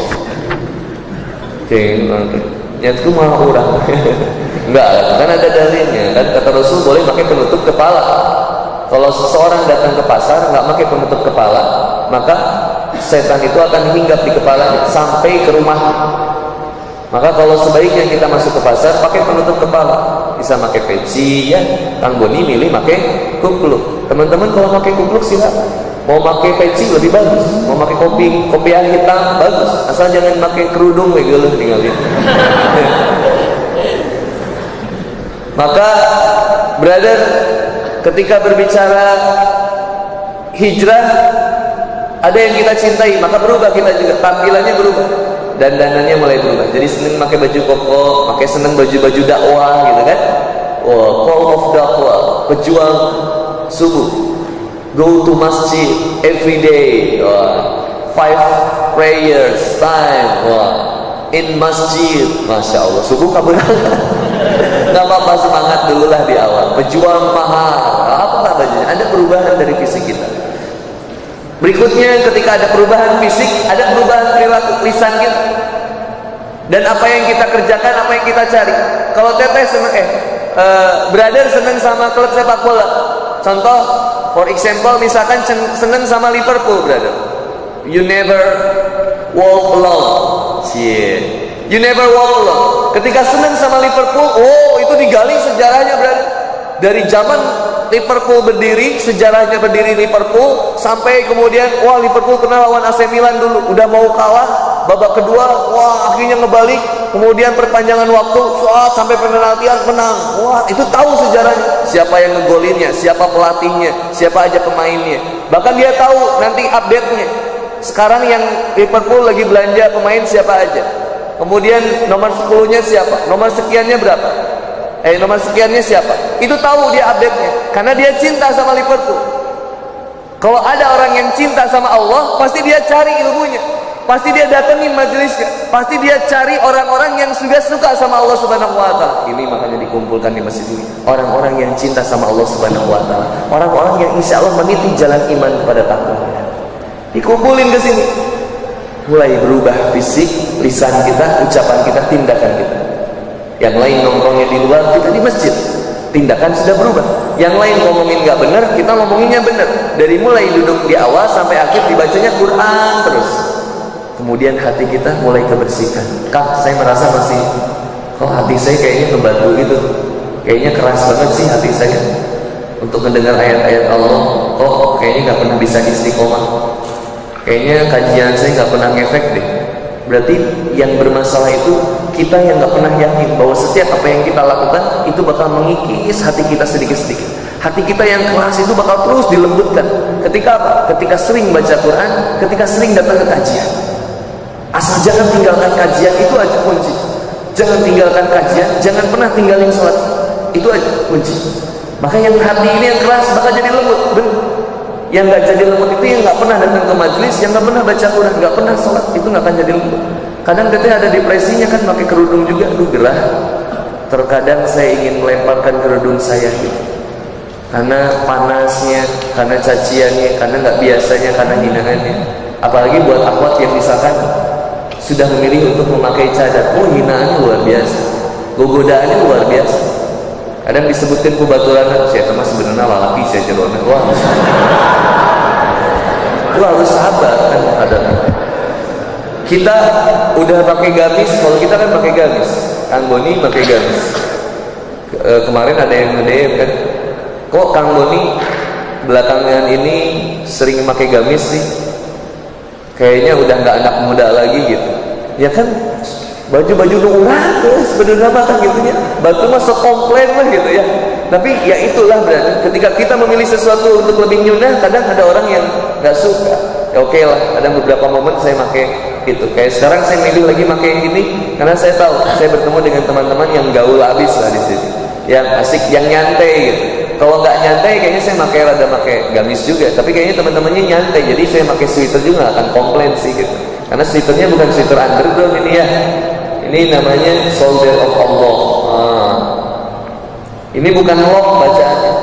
Nyatku mah orang. Enggak, kan ada dalilnya. Kan kata Rasul boleh pakai penutup kepala. Kalau seseorang datang ke pasar nggak pakai penutup kepala, maka setan itu akan hinggap di kepalanya sampai ke rumah. Maka kalau sebaiknya kita masuk ke pasar pakai penutup kepala, bisa pakai peci ya. Kang Boni milih pakai kupluk. Teman-teman kalau pakai kupluk silakan. Mau pakai peci lebih bagus, mau pakai kopiah hitam bagus, asal jangan pakai kerudung begitu tinggalin. Maka brother, ketika berbicara hijrah, ada yang kita cintai, maka berubah kita juga, tampilannya berubah, dan dandanannya mulai berubah. Jadi seneng pakai baju koko, pakai seneng baju-baju dakwah gitu kan. Call of dakwah, pejuang subuh. Go to masjid every day. 5 prayers time. In masjid. Masya Allah. Subuh kabur. Gak apa-apa, semangat dulu lah di awal. Pejuang mahal. Apa bajunya? Ada perubahan dari fisik kita. Berikutnya, ketika ada perubahan fisik, ada perubahan perilaku lisan kita. Dan apa yang kita kerjakan, apa yang kita cari. Kalau teteh seneng, brother seneng sama klub sepak bola. Contoh, for example, misalkan seneng sama Liverpool, brother. You never walk alone. You never walk alone. Ketika seneng sama Liverpool, itu digali sejarahnya, brother. Dari zaman Liverpool berdiri, sejarahnya berdiri Liverpool, sampai kemudian, Liverpool pernah lawan AC Milan dulu, udah mau kalah, babak kedua, akhirnya ngebalik, kemudian perpanjangan waktu, sampai penaltian menang. Itu tahu sejarahnya, siapa yang ngegolinnya, siapa pelatihnya, siapa aja pemainnya. Bahkan dia tahu nanti update-nya. Sekarang yang Liverpool lagi belanja pemain siapa aja. Kemudian nomor 10-nya siapa, nomor sekiannya berapa, nomor sekiannya siapa. Itu tahu dia update-nya, karena dia cinta sama Liverpool. Kalau ada orang yang cinta sama Allah, pasti dia cari ilmunya, pasti dia datengin majelisnya, pasti dia cari orang-orang yang sudah suka sama Allah Subhanahu wa Ta'ala. Ini makanya dikumpulkan di masjid ini orang-orang yang cinta sama Allah Subhanahu wa Ta'ala, orang-orang yang insya Allah meniti jalan iman kepada takwa. Dikumpulin ke sini, mulai berubah fisik, lisan kita, ucapan kita, tindakan kita. Yang lain nongkrongnya di luar, kita di masjid, tindakan sudah berubah. Yang lain ngomongin nggak benar, kita ngomonginnya benar. Dari mulai duduk di awal sampai akhir dibacanya Quran terus. Kemudian hati kita mulai kebersihan. Kak, saya merasa masih, hati saya kayaknya ngebantu gitu, kayaknya keras banget sih hati saya untuk mendengar ayat-ayat Allah. Kayaknya nggak pernah bisa istiqomah, kayaknya kajian saya nggak pernah ngefek deh. Berarti yang bermasalah itu kita yang nggak pernah yakin bahwa setiap apa yang kita lakukan itu bakal mengikis hati kita sedikit-sedikit. Hati kita yang keras itu bakal terus dilembutkan. Ketika apa? Ketika sering baca Quran, ketika sering datang ke kajian. Asal jangan tinggalkan kajian, itu aja kunci. Jangan tinggalkan kajian, jangan pernah tinggalin sholat. Itu aja kunci. Maka yang hati ini yang keras bakal jadi lembut. Yang nggak jadi lembut itu yang nggak pernah datang ke majelis, yang nggak pernah baca Quran, nggak pernah sholat, itu nggak akan jadi lembut. Kadang teteh ada depresinya kan, pakai kerudung juga, gerah. Terkadang saya ingin melemparkan kerudung saya gitu, karena panasnya, karena caciannya, karena nggak biasanya, karena hinaannya. Apalagi buat akhwat yang misalkan sudah memilih untuk memakai cadar. Oh, hinaannya luar biasa, godaannya luar biasa. Kadang disebutkan kubaturan, saya teman sebenarnya lalapi saya jerona. Wah, itu harus sabar kan menghadapi. Kita udah pakai gamis, kalau kita kan pakai gamis, Kang Boni pakai gamis. Kemarin ada yang nge-DM kan, kok Kang Boni belakangan ini sering pakai gamis sih? Kayaknya udah nggak anak muda lagi gitu. Ya kan, baju-baju urang sebenarnya kan gitu ya. Batu mah sekomplain lah gitu ya. Tapi ya itulah berarti ketika kita memilih sesuatu untuk lebih nyunah, kadang ada orang yang nggak suka. Ya oke lah, ada beberapa momen saya pakai gitu. Kayak sekarang saya milih lagi pakai ini karena saya tahu saya bertemu dengan teman-teman yang gaul habis lah di sini, yang asik, yang nyantai gitu. Kalau nggak nyantai, kayaknya saya pakai gamis juga. Tapi kayaknya teman-temannya nyantai, jadi saya pakai sweater juga nggak akan komplain sih gitu. Karena sweaternya bukan sweater underground ini ya. Ini namanya Soldier of Allah. Ini bukan lock bacaannya.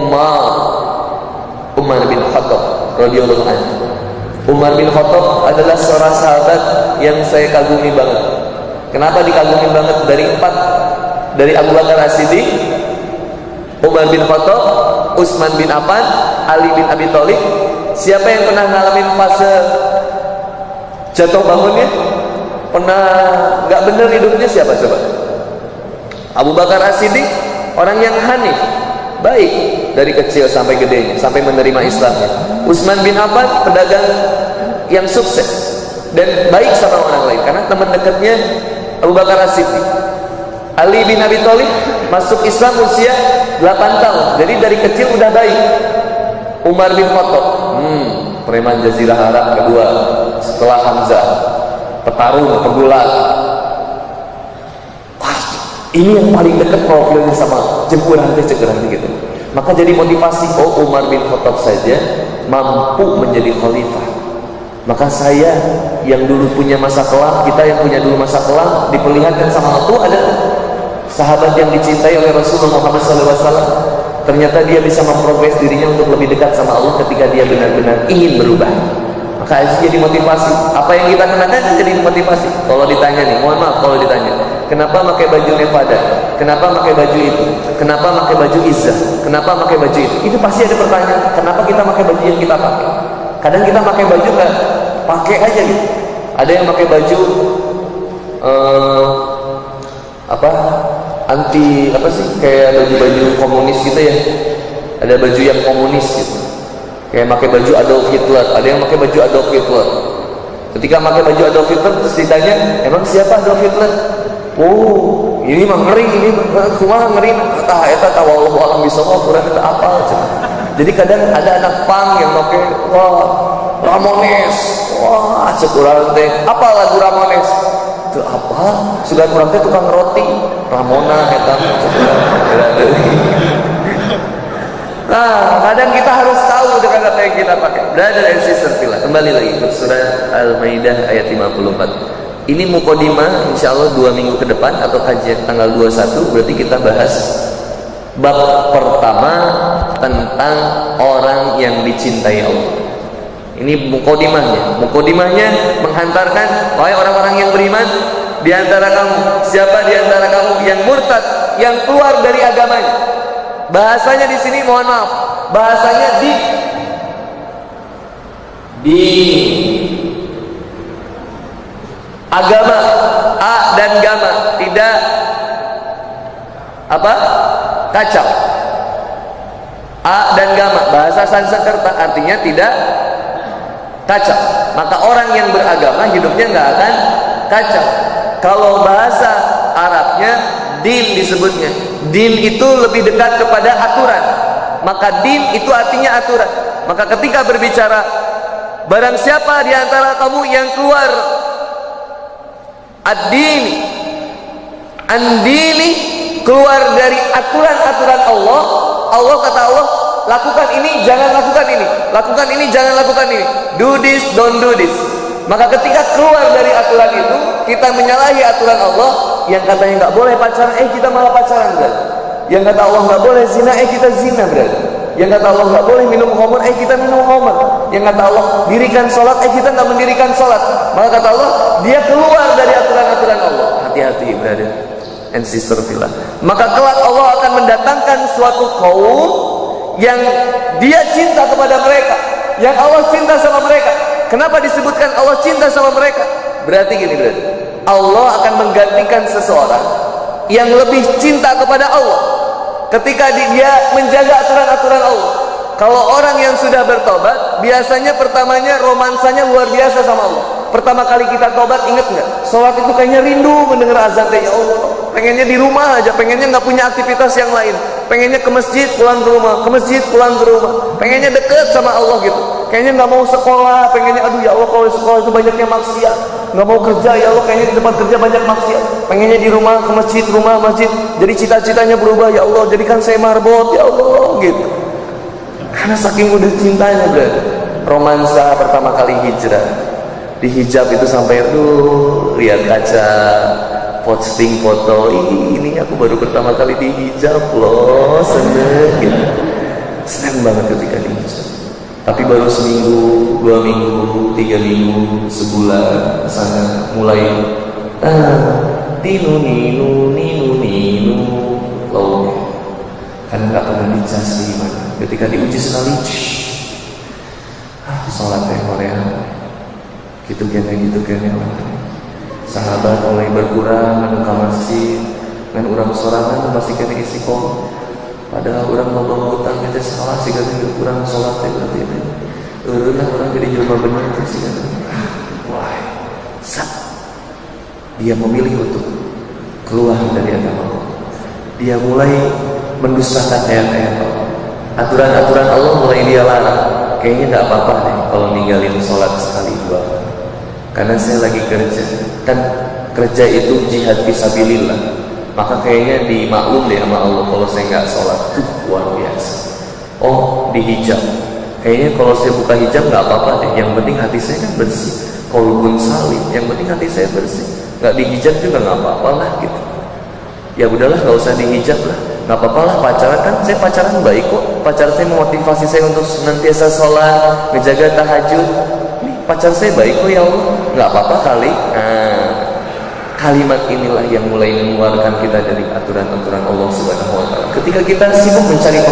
Umar bin Khattab radhiyallahu anhu. Umar bin Khattab adalah seorang sahabat yang saya kagumi banget. Kenapa dikagumi banget? Dari Abu Bakar As-Siddiq, Umar bin Khattab, Utsman bin Affan, Ali bin Abi Thalib. Siapa yang pernah ngalamin fase jatuh bangunnya? Pernah nggak bener hidupnya siapa coba? Abu Bakar As-Siddiq, orang yang hanif, baik dari kecil sampai gedenya, sampai menerima Islamnya. Utsman bin Affan, pedagang yang sukses dan baik sama orang lain karena teman dekatnya Abu Bakar As-Siddiq. Ali bin Abi Thalib masuk Islam usia 8 tahun, jadi dari kecil udah baik. Umar bin Khattab, preman Jazirah Arab kedua setelah Hamzah, petarung, pegulat. Wah, ini yang paling dekat profilnya sama jempuran gitu. Maka jadi motivasi, oh Umar bin Khattab saja mampu menjadi khalifah. Maka saya yang dulu punya masa kelam, kita yang punya dulu masa kelam, diperlihatkan sama Allah. Itu ada sahabat yang dicintai oleh Rasulullah Muhammad SAW. Ternyata dia bisa memprogres dirinya untuk lebih dekat sama Allah ketika dia benar-benar ingin berubah. Maka itu jadi motivasi. Apa yang kita kenakan jadi motivasi. Kalau ditanya nih, mohon maaf kalau ditanya, kenapa pakai baju Nevada? Kenapa pakai baju itu? Kenapa pakai baju Izzah? Kenapa pakai baju itu? Itu pasti ada pertanyaan. Kenapa kita pakai baju yang kita pakai? Kadang kita pakai baju nggak pakai aja gitu. Ada yang pakai baju anti apa sih? Kayak baju-baju komunis gitu ya. Ada baju yang komunis gitu. Kayak pakai baju Adolf Hitler. Ada yang pakai baju Adolf Hitler. Ketika pakai baju Adolf Hitler terus ditanya, emang siapa Adolf Hitler? Oh, ini mah ngeri, ini kumaha ngeri. Eta wallahu alam bisawab, kurang eta apa aja. Jadi kadang ada anak pang yang pakai Ramones. Wah, sekurang teh. Apa lagu Ramones? Itu apa? Sudah kurang teh tukang roti. Ramona eta. Nah, kadang kita harus tahu dengan apa yang kita pakai. Brother and sister fillah, kembali lagi ke surah Al-Maidah ayat 54. Ini muqaddimah, insyaallah 2 minggu ke depan atau kajian tanggal 21 berarti kita bahas bab pertama tentang orang yang dicintai Allah. Ini muqaddimahnya. Muqaddimahnya menghantarkan, wahai orang-orang yang beriman, di antara kamu, siapa di antara kamu yang murtad, yang keluar dari agamanya? Bahasanya di sini mohon maaf, bahasanya di agama a dan gama, tidak apa? Kacau. A dan gama, bahasa Sanskerta artinya tidak kacau. Maka orang yang beragama hidupnya nggak akan kacau. Kalau bahasa Arabnya din disebutnya. Din itu lebih dekat kepada aturan. Maka din itu artinya aturan. Maka ketika berbicara, barang siapa di antara kamu yang keluar ad-dini, andini, keluar dari aturan-aturan Allah, Allah kata Allah, lakukan ini, jangan lakukan ini, lakukan ini, jangan lakukan ini, do this, don't do this. Maka ketika keluar dari aturan itu, kita menyalahi aturan Allah. Yang katanya nggak boleh pacaran, kita malah pacaran, berarti. Yang kata Allah nggak boleh zina, kita zina, berarti. Yang kata Allah nggak boleh minum khamr, kita minum khamr. Yang kata Allah dirikan sholat, kita nggak mendirikan sholat. Maka kata Allah, dia keluar dari aturan-aturan Allah. Hati-hati brother and sister fillah. Maka kelak Allah akan mendatangkan suatu kaum yang dia cinta kepada mereka, yang Allah cinta sama mereka. Kenapa disebutkan Allah cinta sama mereka? Berarti gini brother, Allah akan menggantikan seseorang yang lebih cinta kepada Allah ketika dia menjaga aturan-aturan Allah. Kalau orang yang sudah bertobat, biasanya pertamanya romansanya luar biasa sama Allah. Pertama kali kita tobat, inget nggak? Sholat itu kayaknya rindu mendengar azan, ya Allah. Pengennya di rumah aja, pengennya nggak punya aktivitas yang lain. Pengennya ke masjid, pulang ke rumah, ke masjid, pulang ke rumah. Pengennya deket sama Allah gitu. Kayaknya nggak mau sekolah, pengennya aduh ya Allah kalau sekolah itu banyaknya maksiat. Nggak mau kerja, ya Allah kayaknya di tempat kerja banyak maksiat. Pengennya di rumah, ke masjid, rumah, masjid. Jadi cita-citanya berubah, ya Allah jadikan saya marbot, ya Allah gitu. Karena saking udah cintanya brother. Romansa pertama kali hijrah, di hijab itu sampai lihat kaca, posting foto, ini aku baru pertama kali di hijab loh, seneng gitu. Seneng banget ketika di hijab. Tapi baru seminggu, 2 minggu, 3 minggu, sebulan sana mulai ninu loh. Kan gak pernah dicas gimana. Ketika diuji sekali, sholat Korea gitu kene sahabat mulai berkurang anu ka masjid ngan urang sorangan masih kena isi kol. Padahal orang mau bawa utang aja salah sih kan kurang sholat berarti ini lah orang jadi jelma benar sih kan. Wah dia memilih untuk keluar dari agama Allah. Dia mulai mendustakan ayat-ayat Allah. Aturan-aturan Allah mulai dia larang. Kayaknya nggak apa-apa deh kalau ninggalin sholat sekali 2 kali. Karena saya lagi kerja. Kan kerja itu jihad fisabilillah. Maka kayaknya dimaklum deh sama Allah kalau saya nggak sholat. Luar biasa. Oh dihijab. Kayaknya kalau saya buka hijab nggak apa-apa deh. Yang penting hati saya kan bersih. Qalbun salim. Yang penting hati saya bersih. Nggak dihijab juga nggak apa-apa lah gitu. Ya udahlah nggak usah dihijab lah. Nggak apa-apa lah pacaran, kan saya pacaran baik kok. Pacar saya memotivasi saya untuk senantiasa sholat, menjaga tahajud. Nih pacar saya baik kok ya Allah. Nggak apa-apa kali. Kalimat inilah yang mulai mengeluarkan kita dari aturan-aturan Allah Subhanahu Wa Taala. Ketika kita sibuk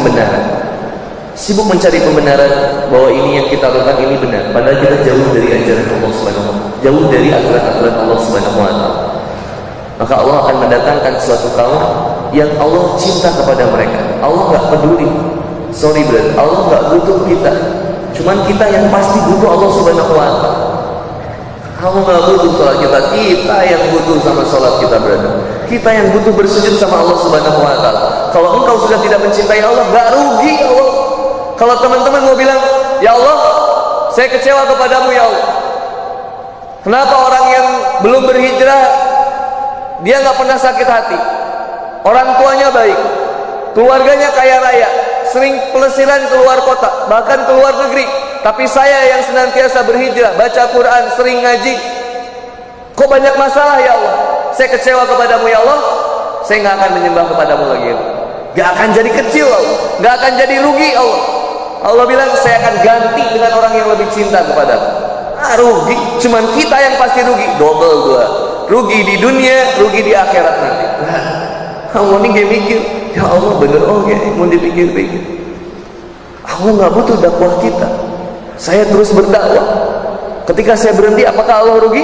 mencari pembenaran bahwa ini yang kita lakukan ini benar, padahal kita jauh dari ajaran Allah Subhanahu Wa Taala, jauh dari aturan-aturan Allah Subhanahu Wa Taala. Maka Allah akan mendatangkan suatu kaum yang Allah cinta kepada mereka. Allah nggak peduli. Sorry brother, Allah nggak butuh kita. Cuman kita yang pasti butuh Allah Subhanahu Wa Taala. Allah nggak butuh sholat kita yang butuh sama sholat kita brother. Kita yang butuh bersujud sama Allah Subhanahu Wa Taala. Kalau engkau sudah tidak mencintai Allah, nggak rugi Allah. Kalau teman-teman mau bilang, ya Allah, saya kecewa kepadamu ya Allah. Kenapa orang yang belum berhijrah dia nggak pernah sakit hati, orang tuanya baik, keluarganya kaya raya, sering pelesiran keluar kota, bahkan keluar negeri, tapi saya yang senantiasa berhijrah, baca Quran, sering ngaji, kok banyak masalah ya Allah? Saya kecewa kepadamu ya Allah. Saya nggak akan menyembah kepadamu lagi. Nggak akan jadi kecil Allah, nggak akan jadi rugi Allah. Allah bilang saya akan ganti dengan orang yang lebih cinta kepadamu. Rugi, cuman kita yang pasti rugi, double 2. Rugi di dunia, rugi di akhirat nanti. Allah ini gak mikir, ya Allah bener mau dipikir-pikir. Allah nggak butuh dakwah kita. Saya terus berdakwah. Ketika saya berhenti, apakah Allah rugi?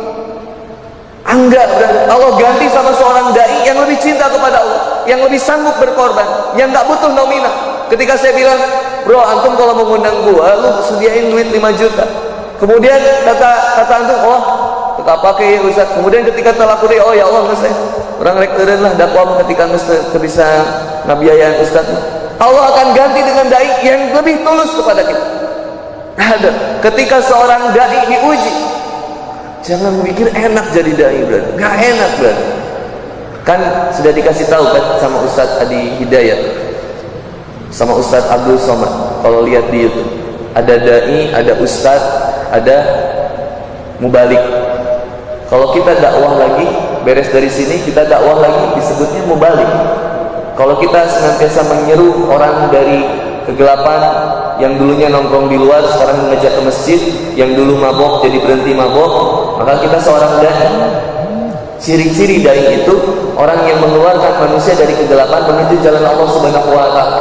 Enggak. Allah ganti sama seorang dai yang lebih cinta kepada Allah, yang lebih sanggup berkorban, yang nggak butuh nominal. Ketika saya bilang, bro, antum kalau mengundang gua, lu sediain duit 5 juta. Kemudian kata antum, oh tak pakai ya Ustaz. Kemudian ketika terlaku dia, oh ya Allah saya orang rektoran lah dakwah ketika bisa ngabiayaan Ustaz. Allah akan ganti dengan dai yang lebih tulus kepada kita. Ada ketika seorang dai diuji, jangan mikir enak jadi dai brother. Nggak enak brother. Kan sudah dikasih tahu kan sama Ustaz Adi Hidayat, sama Ustaz Abdul Somad. Kalau lihat di YouTube, ada dai, ada Ustaz, ada mubalik. Kalau kita dakwah lagi, beres dari sini kita dakwah lagi, disebutnya mubalik. Kalau kita senantiasa menyeru orang dari kegelapan, yang dulunya nongkrong di luar sekarang mengajak ke masjid, yang dulu mabok jadi berhenti mabok, maka kita seorang dai. Ciri-ciri dai itu orang yang mengeluarkan manusia dari kegelapan menuju jalan Allah Subhanahu wa taala.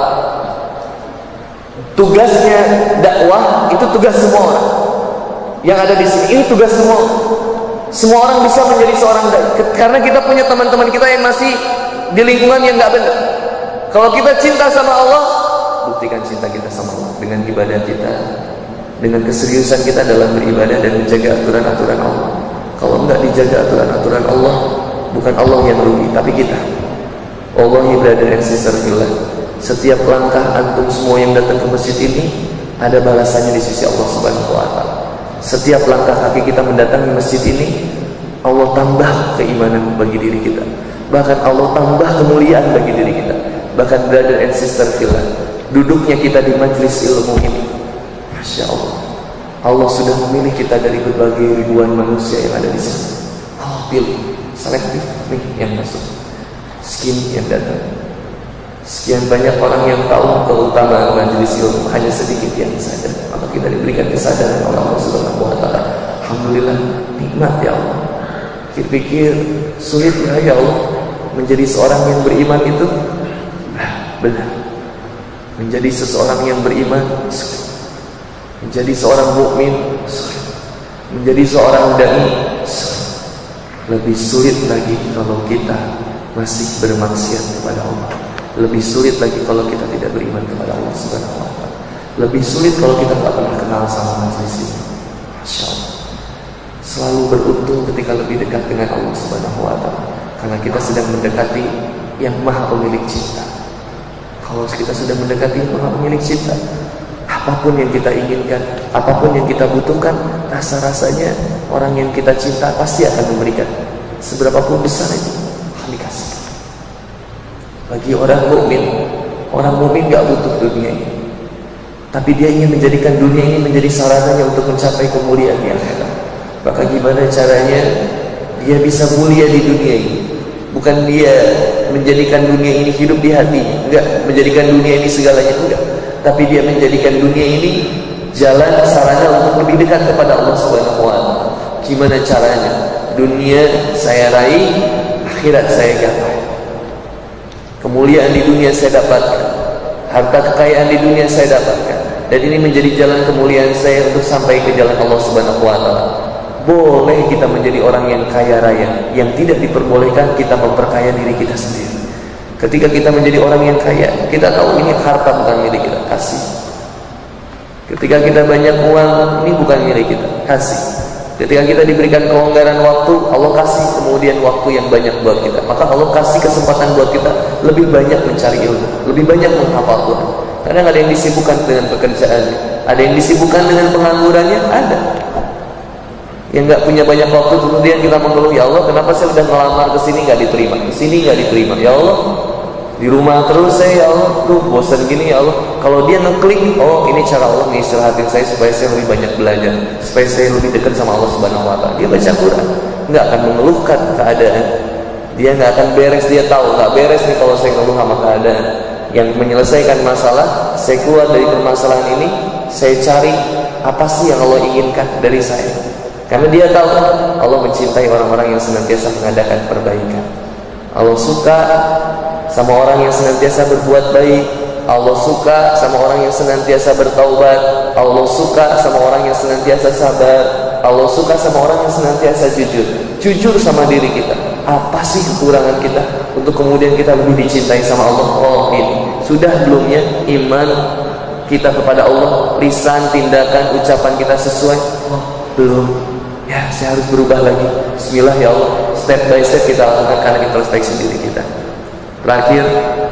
Tugasnya dakwah itu tugas semua orang. Yang ada di sini ini tugas semua. Semua orang bisa menjadi seorang dai. Karena kita punya teman-teman kita yang masih di lingkungan yang enggak benar. Kalau kita cinta sama Allah, buktikan cinta kita sama Allah dengan ibadah kita, dengan keseriusan kita dalam beribadah dan menjaga aturan-aturan Allah. Kalau enggak dijaga aturan-aturan Allah, bukan Allah yang rugi, tapi kita. Wallahi brother and sister fillah, setiap langkah antum semua yang datang ke masjid ini ada balasannya di sisi Allah Subhanahu wa taala. Setiap langkah kaki kita mendatangi masjid ini, Allah tambah keimanan bagi diri kita. Bahkan Allah tambah kemuliaan bagi diri kita. Bahkan brother and sister fillah, duduknya kita di majelis ilmu ini, Masya Allah, Allah sudah memilih kita dari berbagai ribuan manusia yang ada di sini. Allah pilih, selektif, nih yang masuk, sekian yang datang. Sekian banyak orang yang tahu keutamaan majelis ilmu, hanya sedikit yang sadar. Maka kita diberikan kesadaran oleh Allah Subhanahu wa taala. Alhamdulillah, nikmat ya Allah. Pikir-pikir sulit ya Allah menjadi seorang yang beriman itu. Benar. Menjadi seseorang yang beriman, menjadi seorang mukmin, menjadi seorang dai, lebih sulit lagi kalau kita masih bermaksiat kepada Allah. Lebih sulit lagi kalau kita tidak beriman kepada Allah Subhanahu wa taala. Lebih sulit kalau kita tak pernah kenal sama majelis ini. Masya Allah. Selalu beruntung ketika lebih dekat dengan Allah Subhanahu wa taala, karena kita sedang mendekati yang Maha Pemilik Cinta. Kalau kita sudah mendekati Maha Pemilik Cinta, apapun yang kita inginkan, apapun yang kita butuhkan, rasa-rasanya orang yang kita cinta pasti akan memberikan. Seberapapun besar itu akan dikasih. Bagi orang mukmin gak butuh dunia ini, tapi dia ingin menjadikan dunia ini menjadi sarananya untuk mencapai kemuliaan di akhirat. Maka gimana caranya dia bisa mulia di dunia ini? Bukan dia menjadikan dunia ini hidup di hati, enggak, menjadikan dunia ini segalanya, enggak, tapi dia menjadikan dunia ini jalan sarana untuk lebih dekat kepada Allah Subhanahu wa taala. Gimana caranya? Dunia saya raih, akhirat saya gapai. Kemuliaan di dunia saya dapatkan, harta kekayaan di dunia saya dapatkan, dan ini menjadi jalan kemuliaan saya untuk sampai ke jalan Allah Subhanahu wa taala. Boleh kita menjadi orang yang kaya raya, yang tidak diperbolehkan kita memperkaya diri kita sendiri. Ketika kita menjadi orang yang kaya, kita tahu ini harta bukan milik kita, kasih. Ketika kita banyak uang, ini bukan milik kita, kasih. Ketika kita diberikan kelonggaran waktu, Allah kasih kemudian waktu yang banyak buat kita. Maka Allah kasih kesempatan buat kita lebih banyak mencari ilmu, lebih banyak menghafal Quran. Kadang ada yang disibukkan dengan pekerjaannya, ada yang disibukkan dengan penganggurannya, ada yang nggak punya banyak waktu. Kemudian kita mengeluh, ya Allah, kenapa saya udah ngelamar ke sini nggak diterima, ke sini nggak diterima, ya Allah, di rumah terus saya, ya Allah, tuh bosan gini, ya Allah. Kalau dia ngeklik, oh ini cara Allah ngistirahatin saya supaya saya lebih banyak belajar, supaya saya lebih dekat sama Allah Subhanahu wa taala. Dia baca Quran, nggak akan mengeluhkan keadaan, dia nggak akan beres. Dia tahu nggak beres nih kalau saya ngeluh sama keadaan. Yang menyelesaikan masalah, saya keluar dari permasalahan ini, saya cari apa sih yang Allah inginkan dari saya. Karena dia tahu Allah mencintai orang-orang yang senantiasa mengadakan perbaikan. Allah suka sama orang yang senantiasa berbuat baik. Allah suka sama orang yang senantiasa bertaubat. Allah suka sama orang yang senantiasa sabar. Allah suka sama orang yang senantiasa jujur. Jujur sama diri kita. Apa sih kekurangan kita untuk kemudian kita lebih dicintai sama Allah? Oh ini. Sudah belumnya iman kita kepada Allah, lisan, tindakan, ucapan kita sesuai? Oh belum. Ya, saya harus berubah lagi. Bismillah ya Allah, step by step kita lakukan karena introspeksi diri kita. Terakhir,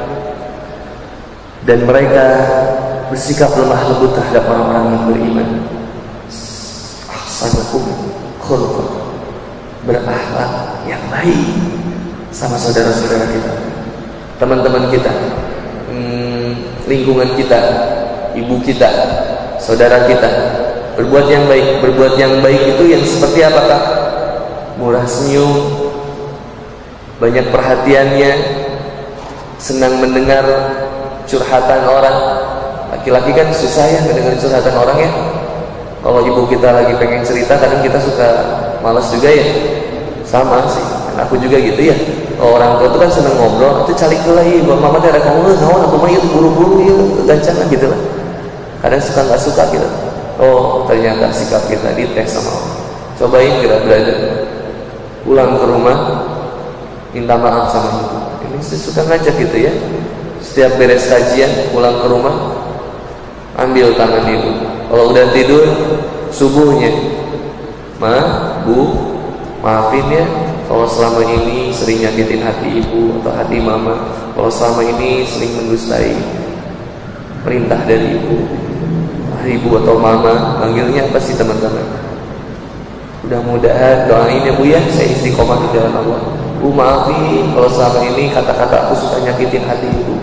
dan mereka bersikap lemah lembut terhadap orang-orang yang beriman. Ahsanukum khuluqan, berakhlak yang baik sama saudara-saudara kita, teman-teman kita, lingkungan kita, ibu kita, saudara kita. Berbuat yang baik. Berbuat yang baik itu yang seperti apakah? Murah senyum, banyak perhatiannya, senang mendengar curhatan orang, Laki-laki kan susah ya mendengar curhatan orang ya. Kalau ibu kita lagi pengen cerita, kadang kita suka malas juga ya. Sama sih, aku juga gitu ya. Orang tua itu kan seneng ngobrol, itu calik lagi, buat mama teh kamu naon aku mah itu buru-buru ya, gancangan gitu lah. Kadang suka nggak suka gitu. Oh ternyata sikap kita dites sama Allah. Cobain kita belajar, pulang ke rumah, minta maaf sama ibu. Ini saya suka ngajak gitu ya. Setiap beres kajian, pulang ke rumah, ambil tangan ibu. Kalau udah tidur, subuhnya, Ma, Bu, maafin ya kalau selama ini sering nyakitin hati ibu atau hati mama, kalau selama ini sering mendustai perintah dari ibu atau mama. Panggilnya apa sih teman-teman? Mudah-mudahan doain ya Bu ya, saya istiqomah di jalan Allah. Bu maafin kalau selama ini kata-kata aku suka nyakitin hati ibu.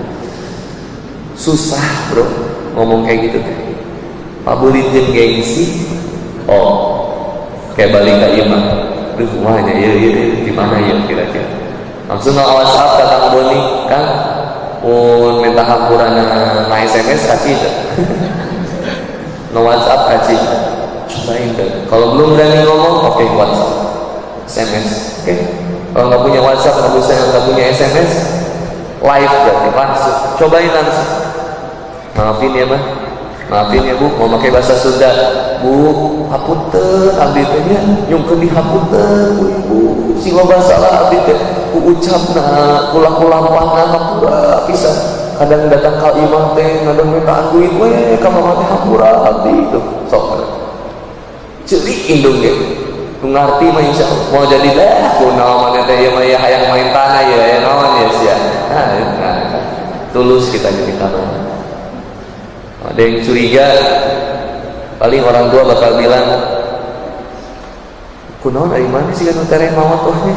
Susah bro ngomong kayak gitu teh. Pabulin jeung gengsi. Oh kayak balik ke imam. Duh semuanya ya di mana ya kira-kira. Langsung nge WhatsApp ke Kang Boni, Kang pun minta hampuran na SMS kasih itu. No WhatsApp kasih. Cobain deh. Kalau belum berani ngomong, oke WhatsApp, SMS. Oke. Kalau nggak punya WhatsApp, nggak punya SMS, live berarti langsung. Cobain langsung. Maafin ya Mah. Maafin ya Bu, mau pakai bahasa Sunda. Bu, hapunten abdi teh nya nyungkeun di hapunten Bu Ibu. Siloba salah abdi teh ku ucapna kula-kulampahna hampura pisan. Kadang datang ka imam teh ngadeng mintaan duit we ka mama teh hampura abdi itu. Sok. Ceulik indung ge. Nu ngarti mah insyaallah mau jadi dah kunaon maneh teh ieu mah hayang main tanah ya naon ya sia. Nah, tulus kita jadi tanah. Ada yang curiga, paling orang tua bakal bilang, kunaon dari mana sih kan tereng mawat tuhnya?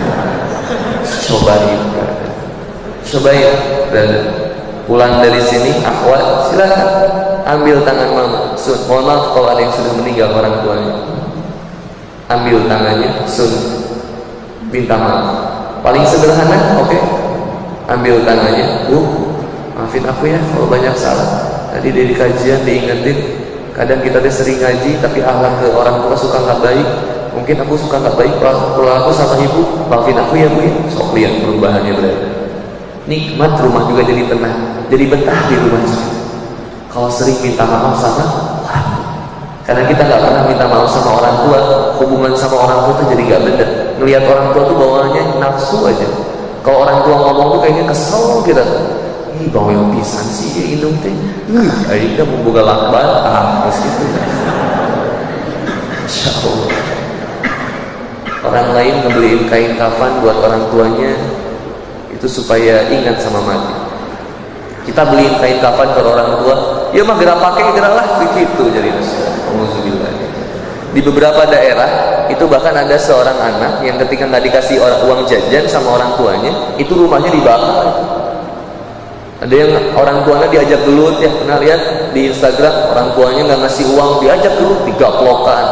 Cobain, dan pulang dari sini, akhwat silakan ambil tangan mama. Mohon maaf kalau ada yang sudah meninggal orang tuanya, ambil tangannya, minta maaf. Paling sederhana, oke, ambil tangannya, Bu, maafin aku ya kalau banyak salah. Tadi dari kajian diingetin, kadang kita sering ngaji tapi akhlak ke orang tua suka nggak baik. Mungkin aku suka nggak baik kalau aku sama ibu, maafin aku ya Bu ya. Sok lihat perubahannya berarti. Nikmat rumah juga jadi tenang, jadi betah di rumah. Kalau sering minta maaf sama orang, karena kita nggak pernah minta maaf sama orang tua, hubungan sama orang tua tuh jadi nggak bener. Ngelihat orang tua tuh bawaannya nafsu aja. Kalau orang tua ngomong tuh kayaknya kesel gitu. Ih bawel pisan sih ya indung teh. Ayeuna memboga lakban geus kitu. Insyaallah. Orang lain ngebeliin kain kafan buat orang tuanya itu supaya ingat sama mati. Kita beliin kain kafan ke orang tua, ya mah gerak pakai gerak lah begitu jadi Alhamdulillah. Di beberapa daerah itu bahkan ada seorang anak yang ketika nggak dikasih uang jajan sama orang tuanya, itu rumahnya dibakar. Ada yang orang tuanya diajak gelut ya, pernah lihat di Instagram orang tuanya nggak ngasih uang diajak gelut, digaplokan.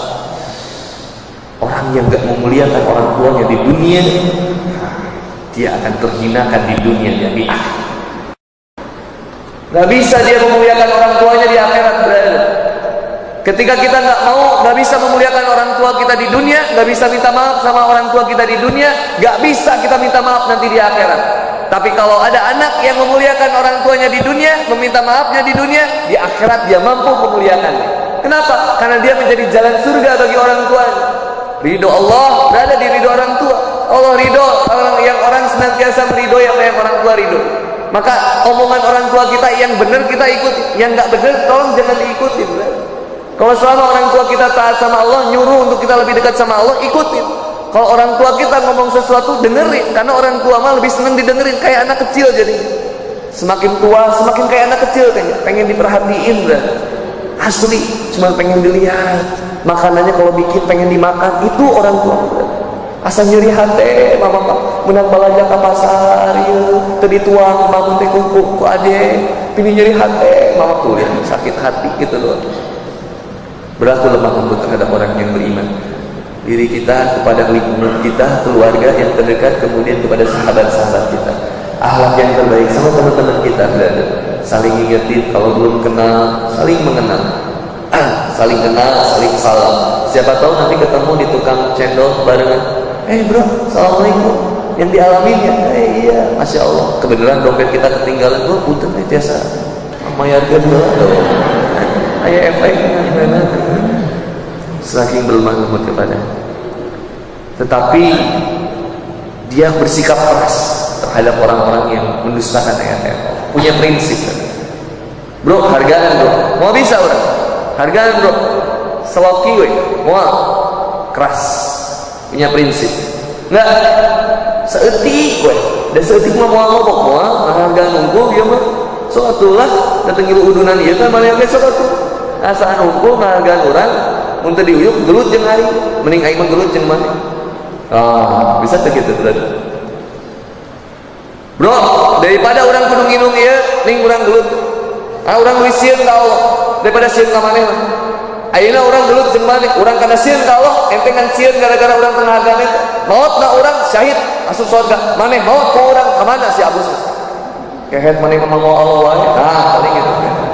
Orang yang nggak memuliakan orang tuanya di dunia, dia akan terhinakan di dunia dan di akhirat. Nggak bisa dia memuliakan orang tuanya di akhirat berarti. Ketika kita nggak bisa memuliakan orang tua kita di dunia, nggak bisa minta maaf sama orang tua kita di dunia, nggak bisa kita minta maaf nanti di akhirat. Tapi kalau ada anak yang memuliakan orang tuanya di dunia, meminta maafnya di dunia, di akhirat dia mampu memuliakannya. Kenapa? Karena dia menjadi jalan surga bagi orang tuanya. Ridho Allah berada di ridho orang tua. Allah ridho orang senantiasa meridhoi apa yang orang tua ridho. Maka omongan orang tua kita yang benar kita ikuti, yang nggak benar tolong jangan diikuti. Kalau selama orang tua kita taat sama Allah, nyuruh untuk kita lebih dekat sama Allah, ikutin. Kalau orang tua kita ngomong sesuatu, dengerin. Karena orang tua mah lebih seneng didengerin, kayak anak kecil jadi. Semakin tua, semakin kayak anak kecil kayaknya. Pengen diperhatiin berarti. Asli, cuma pengen dilihat. Makanannya kalau bikin pengen dimakan, itu orang tua berarti. Asa nyeri hati, mama menang balanja ke pasar, ya. Tadi tuang, bangun teh kumpul ku ade. Pilih nyeri hati, mama tuh lihat sakit hati gitu loh. Berlaku lemah lembut terhadap orang yang beriman. Diri kita kepada lingkungan kita, keluarga yang terdekat, kemudian kepada sahabat-sahabat kita. Akhlak yang terbaik sama teman-teman kita berada. saling ingetin, kalau belum kenal saling mengenal, saling kenal, saling salam. Siapa tahu nanti ketemu di tukang cendol barengan, bro, assalamualaikum, yang dialamin ya, iya, masya Allah, kebenaran dompet kita ketinggalan, bro, punten biasa, mayarkan dulu, ayah FI gimana, saking berlemah lembut kepada. Tetapi dia bersikap keras terhadap orang-orang yang mendustakan ayat-ayat Allah. Punya prinsip, bro, hargaan bro, mau bisa orang, hargaan bro, sewaki we, mau keras, punya prinsip, enggak seetik we, dan seetik mah mau ngobok, mau hargaan unggul dia mah, soatullah datang ibu udunan dia kan mana yang besok tuh, asaan unggul hargaan orang, untuk diuyuk gelut jeung hari, mending aing mah gelut jeung mana, bisa tuh gitu berarti. Bro, daripada orang kudu nginum ieu, ning urang gelut. Urang geus sieun ka Allah daripada sieun ka maneh. Ayeuna urang gelut jeung maneh, urang kana sieun ka Allah, ente kan sieun gara-gara urang penghargaan eta. Maotna urang syahid asup surga. Maneh maot ka urang ka mana si Abus? Kehet maneh mah mau Allah wae. Paling gitu.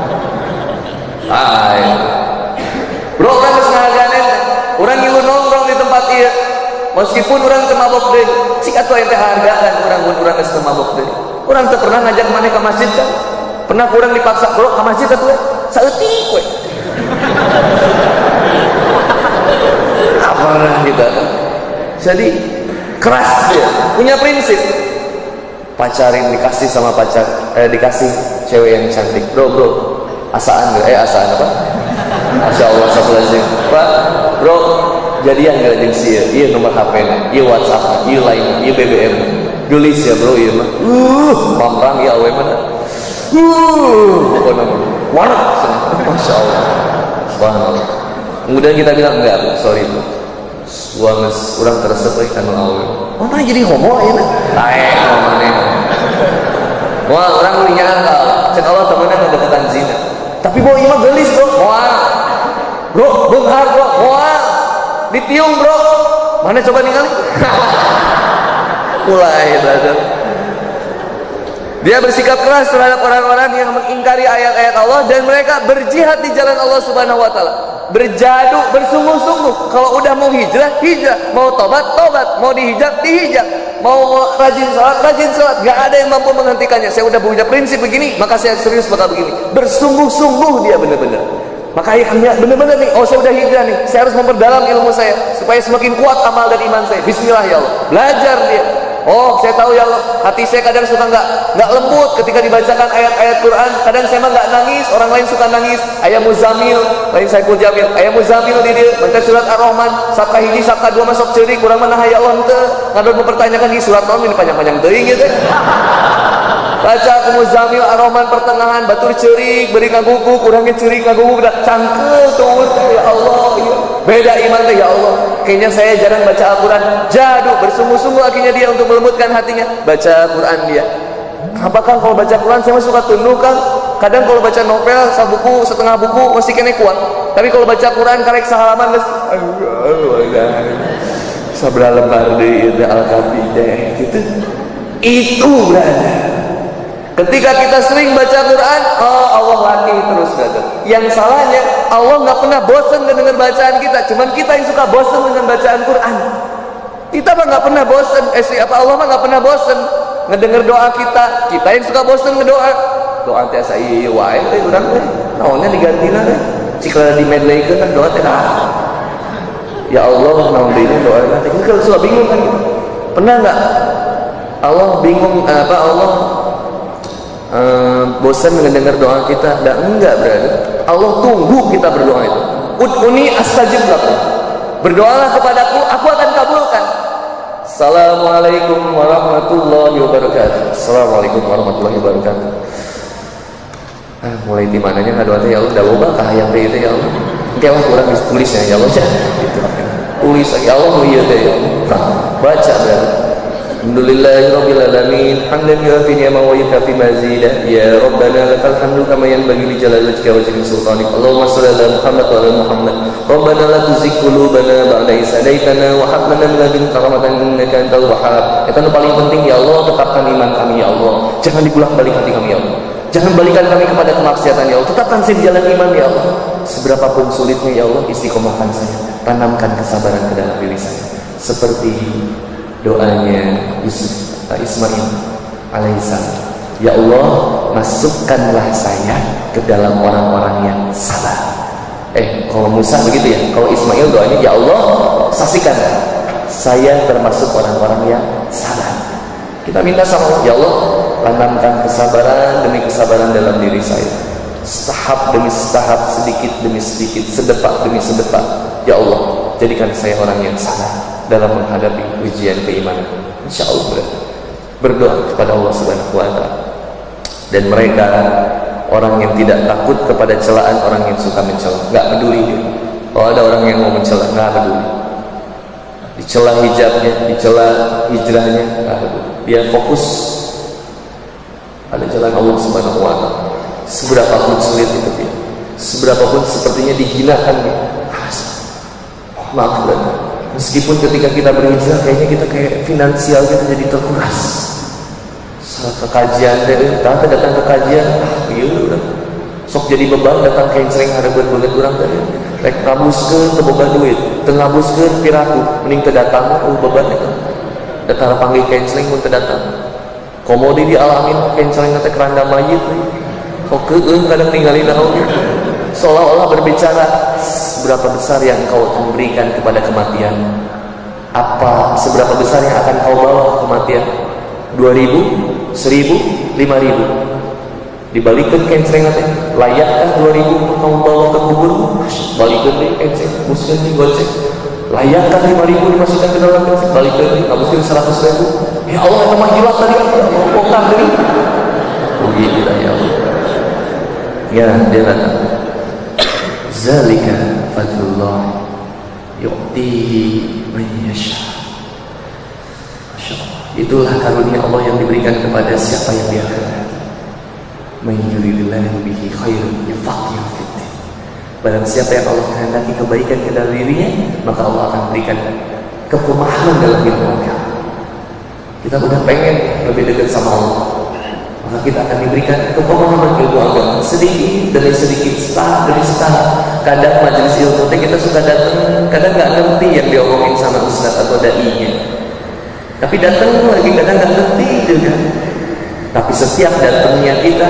Bro, urang geus ngahargaan ente. Urang ngilu nongkrong di tempat ieu. Meskipun orang teu mabok deui, cik atuh ente hargaan urang geus teu mabok deui. Urang teu pernah ngajak maneh ka masjid kan? Pernah urang dipaksa, bro, ka masjid atuh we. Saeutik we. Pernah kita. Jadi keras dia, punya prinsip. Pacarin dikasih sama pacar, dikasih cewek yang cantik. Bro, asaan asaan apa? Masya Allah, astagfirullahaladzim. Pak, bro, jadian gak jeung si ieu nomor HP-na, ieu WhatsApp, ieu Line, ieu BBM. Gelis ya bro ieu mah. Pamrang ya awe mana. Pokona warak. Masya Allah. Subhanallah. Kemudian kita bilang enggak, sorry bro. Urang teresep euy kana awe. Oh, mana jadi homo ayeuna? Lae maneh. Wah, urang nu nyaan ka. Cek Allah temenan ngedeketan zina. Tapi bro ieu mah gelis bro. Moal. Bro, beunghar bro. Moal. Ditiung bro, mana coba ningali? Mulai brother. Dia bersikap keras terhadap orang-orang yang mengingkari ayat-ayat Allah dan mereka berjihad di jalan Allah Subhanahu Wa Taala. Berjadu, bersungguh-sungguh. Kalau udah mau hijrah, hijrah. Mau tobat, tobat. Mau dihijab, dihijab. Mau rajin salat, rajin salat. Gak ada yang mampu menghentikannya. Saya udah punya prinsip begini, maka saya serius bakal begini. Bersungguh-sungguh dia benar-benar. Maka ayahnya benar-benar nih, saya udah hijrah nih, saya harus memperdalam ilmu saya supaya semakin kuat amal dan iman saya. Bismillah ya Allah, belajar dia. Saya tahu ya Allah, hati saya kadang suka nggak lembut ketika dibacakan ayat-ayat Quran. Kadang saya mah nggak nangis, orang lain suka nangis. Ayah Muzamil, lain Saiful Jamil. Ayah Muzamil di dia baca surat Ar-Rahman, sabka hiji, sabka dua masuk ceurik, kurang mana ya Allah ente. Ngadon mempertanyakan di surat Ar-Rahman ini panjang-panjang teuing gitu. Baca ke Muzamil Ar-Rahman pertengahan batur ceurik beri ngaguguk kurangnya ceurik ngaguguk dah cangkel tuh ya Allah iya. Beda iman teh ya Allah. Kayaknya saya jarang baca Al-Quran. Jadu bersungguh-sungguh akhirnya dia untuk melembutkan hatinya baca Quran dia. Apakah kalau baca Quran saya suka tunduk kan? Kadang kalau baca novel sabuku setengah buku masih kena kuat. Tapi kalau baca Quran karek sahalaman geus sabra lembar deui Al-Qafiyah gitu. Itu berada. Ketika kita sering baca Quran, Allah latih terus brother. Yang salahnya Allah nggak pernah bosan dengan bacaan kita, cuman kita yang suka bosan dengan bacaan Quran. Kita mah nggak pernah bosan, Allah mah nggak pernah bosan ngedenger doa kita. Kita yang suka bosan ngedoa. Doa teh asa ieu wae teh urang teh. Naonnya digantina teh. Cik di medleykeun kan doa teh ya Allah naon deui doa teh. Kita suka bingung kan gitu. Pernah nggak Allah bingung Allah bosan mendengar doa kita? Enggak berarti Allah tunggu kita berdoa itu. Ud'uni astajib lakum, berdoalah kepadaku aku akan kabulkan. Assalamualaikum warahmatullahi wabarakatuh. Assalamualaikum warahmatullahi wabarakatuh. Mulai di mananya nggak doa ya Allah dah loba kah yang itu ya Allah engke Allah kurang tulisnya ya Allah gitu. Tulis ya Allah iya teh ya baca berarti. Alhamdulillahirabbil alamin hamdan yuafi ni'amahu wa yukafi mazidah ya rabbana lakal hamdu kama yanbaghi li jalali wajhika wa jalali sultanik. Allahumma shalli ala Muhammad wa ala Muhammad. Rabbana la tuzigh qulubana ba'da idh hadaitana wa hab lana min ladunka rahmatan innaka antal wahhab. Itu yang paling penting ya Allah, tetapkan iman kami ya Allah. Jangan dibolak-balik hati kami ya Allah. Jangan balikan kami kepada kemaksiatan ya Allah. Tetapkan saya di jalan iman ya Allah. Seberapapun sulitnya ya Allah, istiqomahkan saya. Tanamkan kesabaran ke dalam diri saya. Seperti doanya Ismail alaihissalam. Ya Allah, masukkanlah saya ke dalam orang-orang yang sabar. Kalau Musa begitu ya. Kalau Ismail doanya, ya Allah, saksikan saya termasuk orang-orang yang sabar. Kita minta sama Allah, ya Allah, tanamkan kesabaran demi kesabaran dalam diri saya. Setahap demi setahap, sedikit demi sedikit, sedepak demi sedepak. Ya Allah, jadikan saya orang yang sabar dalam menghadapi ujian keimanan. Insya Allah berdoa kepada Allah Subhanahu wa Ta'ala. Dan mereka orang yang tidak takut kepada celaan orang yang suka mencela, nggak peduli dia. Kalau ada orang yang mau mencela, nggak peduli. Dicela hijabnya, dicela hijrahnya, nggak peduli. Dia fokus pada jalan Allah Subhanahu wa Ta'ala. Seberapapun sulit itu dia, seberapapun sepertinya dihinakan dia, maaf brother. Meskipun ketika kita berhijrah kayaknya kita kayak finansial kita jadi terkuras. Saat ke kajian deh, datang ke kajian, iya udah sok jadi beban, datang kayak sering harapan banget orang tadi. Rek ngabuskeun teu boga duit, teu ngabuskeun piraku, mending teu datang beban eta. Datang panggil kayak sering mun teu datang. Komodi di alamin kayak sering teh keranda mayit. Kok keun kadang ninggalin naon. Seolah-olah berbicara seberapa besar yang engkau memberikan kepada kematian. Apa seberapa besar yang akan kau bawa kematian? 2.000, 1.000, 5.000. Dibalikin kenceng teh, layakkah 2.000 untuk kamu bawa ke kubur? Balikin deh kenceng, buskan nih gocek. Layakkah 5.000 dimasukkan ke dalam kenceng? Balikin deh, ngabuskan 100.000. Ya Allah, itu mah hilaf tadi aku potong deh. Begitu lah ya Allah. Ya, dia kata, zalika fadlullah yu'tihi man yasha. Itulah karunia Allah yang diberikan kepada siapa yang dia kehendaki. Man yuridillahu bihi khairan yufaqihu fiddin. Barang siapa yang Allah kehendaki kebaikan ke dalam dirinya, maka Allah akan berikan kepemahaman dalam ilmu agama. Kita udah pengen lebih dekat sama Allah, maka kita akan diberikan kepemahaman ilmu agama sedikit demi sedikit, setahap demi setahap. Kadang majelis ilmu kita suka datang, kadang nggak ngerti yang diomongin sama ustaz atau dai-nya. Tapi datang lagi kadang nggak ngerti juga. Tapi setiap datangnya kita,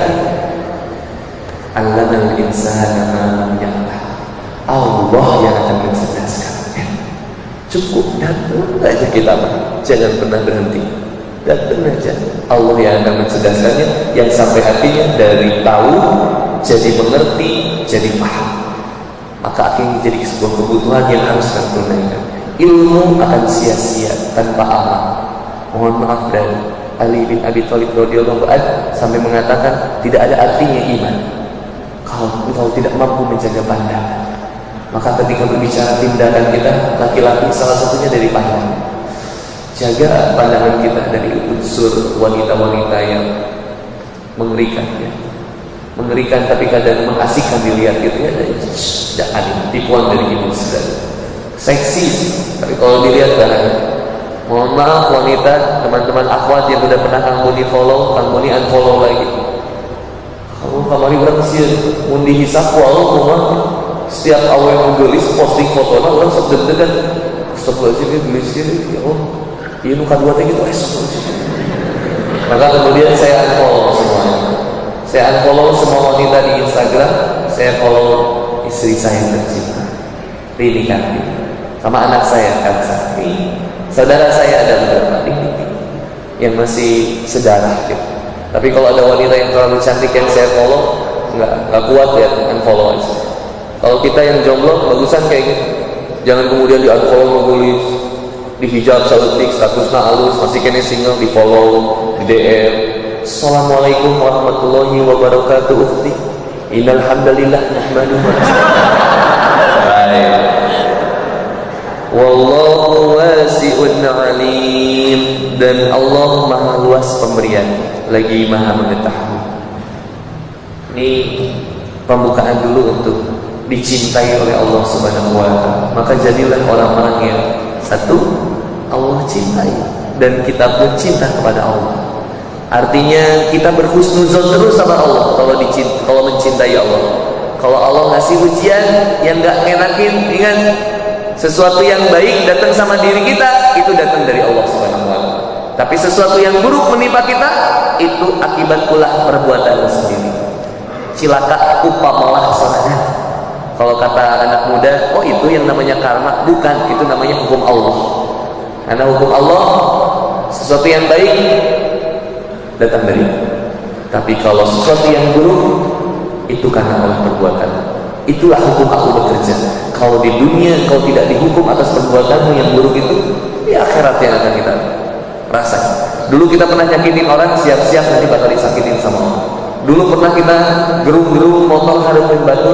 Allamal insana ma lam ya'lam. Allah yang akan mencerdaskan. Cukup datang aja kita, jangan pernah berhenti. Datang aja, Allah yang akan mencerdaskannya, yang sampai hatinya dari tahu jadi mengerti, jadi paham. Maka akhirnya jadi sebuah kebutuhan yang harus kita tunaikan. Ilmu akan sia-sia tanpa amal. Mohon maaf dari Ali bin Abi Thalib radhiyallahu anhu sampai mengatakan tidak ada artinya iman kalau engkau tidak mampu menjaga pandangan. Maka ketika berbicara tindakan kita, laki-laki salah satunya dari pandangan. Jaga pandangan kita dari unsur wanita-wanita yang mengerikan ya. Mengerikan tapi kadang mengasihkan dilihat gitu ya. Jangan tipuan dari ibu segala. Seksi, tapi kalau dilihat barang. Mohon maaf wanita, teman-teman akhwat yang udah pernah Kang Boni follow, Kang Boni unfollow lagi. Kamu kamari berapa sih? Mundi hisap walau rumah setiap awal yang gelis posting fotonya orang sok deg-degan. Astagfirullahaladzim ini gelisnya ya Allah. Iya nuka dua teh gitu astagfirullahaladzim. Maka kemudian saya unfollow semuanya. Saya unfollow semua wanita di Instagram. Saya follow istri saya tercinta, Rini Karti, sama anak saya Kansa. Saudara saya ada beberapa yang masih sedarah gitu. Tapi kalau ada wanita yang terlalu cantik yang saya follow, nggak kuat ya, unfollow aja. Kalau kita yang jomblo, bagusan kayak gitu. Jangan kemudian di unfollow, ngegulis, di hijab, seletik, statusnya halus, masih kene single, di follow, di DM. Assalamualaikum warahmatullahi wabarakatuh. Ukhti, innal hamdalillah nahmaduhu. Baik. Wallahu wasi'un alim. Dan Allah maha luas pemberian, lagi maha mengetahui. Ini pembukaan dulu untuk dicintai oleh Allah Subhanahu wa Ta'ala. Maka jadilah orang-orang yang satu, Allah cintai dan kita pun cinta kepada Allah. Artinya kita berhusnuzon terus sama Allah kalau mencintai Allah. Kalau Allah ngasih ujian yang gak enakin, ingat, sesuatu yang baik datang sama diri kita, itu datang dari Allah Subhanahu wa Ta'ala. Tapi sesuatu yang buruk menimpa kita, itu akibat ulah perbuatanmu sendiri. Cilaka upamalah sorangan. Kalau kata anak muda, oh itu yang namanya karma. Bukan, itu namanya hukum Allah. Karena hukum Allah, sesuatu yang baik datang dari. Tapi kalau sesuatu yang buruk, itu karena olah perbuatan. Itulah hukum aku bekerja. Kalau di dunia kau tidak dihukum atas perbuatanmu yang buruk itu, di akhirat yang akan kita rasakan. Dulu kita pernah nyakitin orang, siap-siap nanti bakal disakitin sama orang. Dulu pernah kita gerung-gerung motor hadapin batu,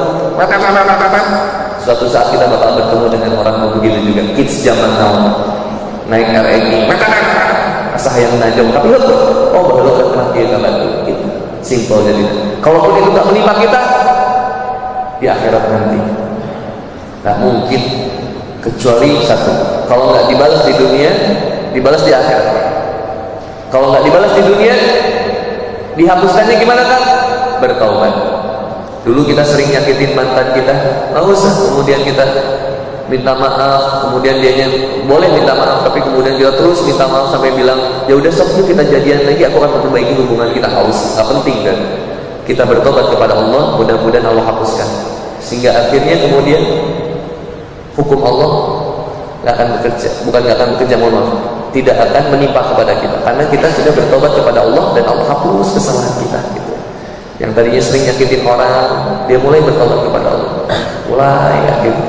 suatu saat kita bakal bertemu dengan orang begitu juga. Kids zaman now naik RX, asah yang najam, tapi oh baru pernah dia batu, gitu. Simple jadi. Kalaupun itu tak menimpa kita di akhirat nanti, tak mungkin kecuali satu. Kalau nggak dibalas di dunia, dibalas di akhirat. Kalau nggak dibalas di dunia, dihapuskannya gimana kan? Bertaubat. Dulu kita sering nyakitin mantan kita, nggak usah. Kemudian kita minta maaf, kemudian dianya boleh minta maaf, tapi kemudian kita terus minta maaf sampai bilang, ya udah sok yuk kita jadian lagi, aku akan memperbaiki hubungan kita. Nggak penting kan? Kita bertobat kepada Allah, mudah-mudahan Allah hapuskan. Sehingga akhirnya kemudian hukum Allah nggak akan bekerja, bukan nggak akan bekerja, mohon maaf, tidak akan menimpa kepada kita, karena kita sudah bertobat kepada Allah dan Allah hapus kesalahan kita. Gitu. Yang tadinya sering nyakitin orang, dia mulai bertobat kepada Allah, mulai akhirnya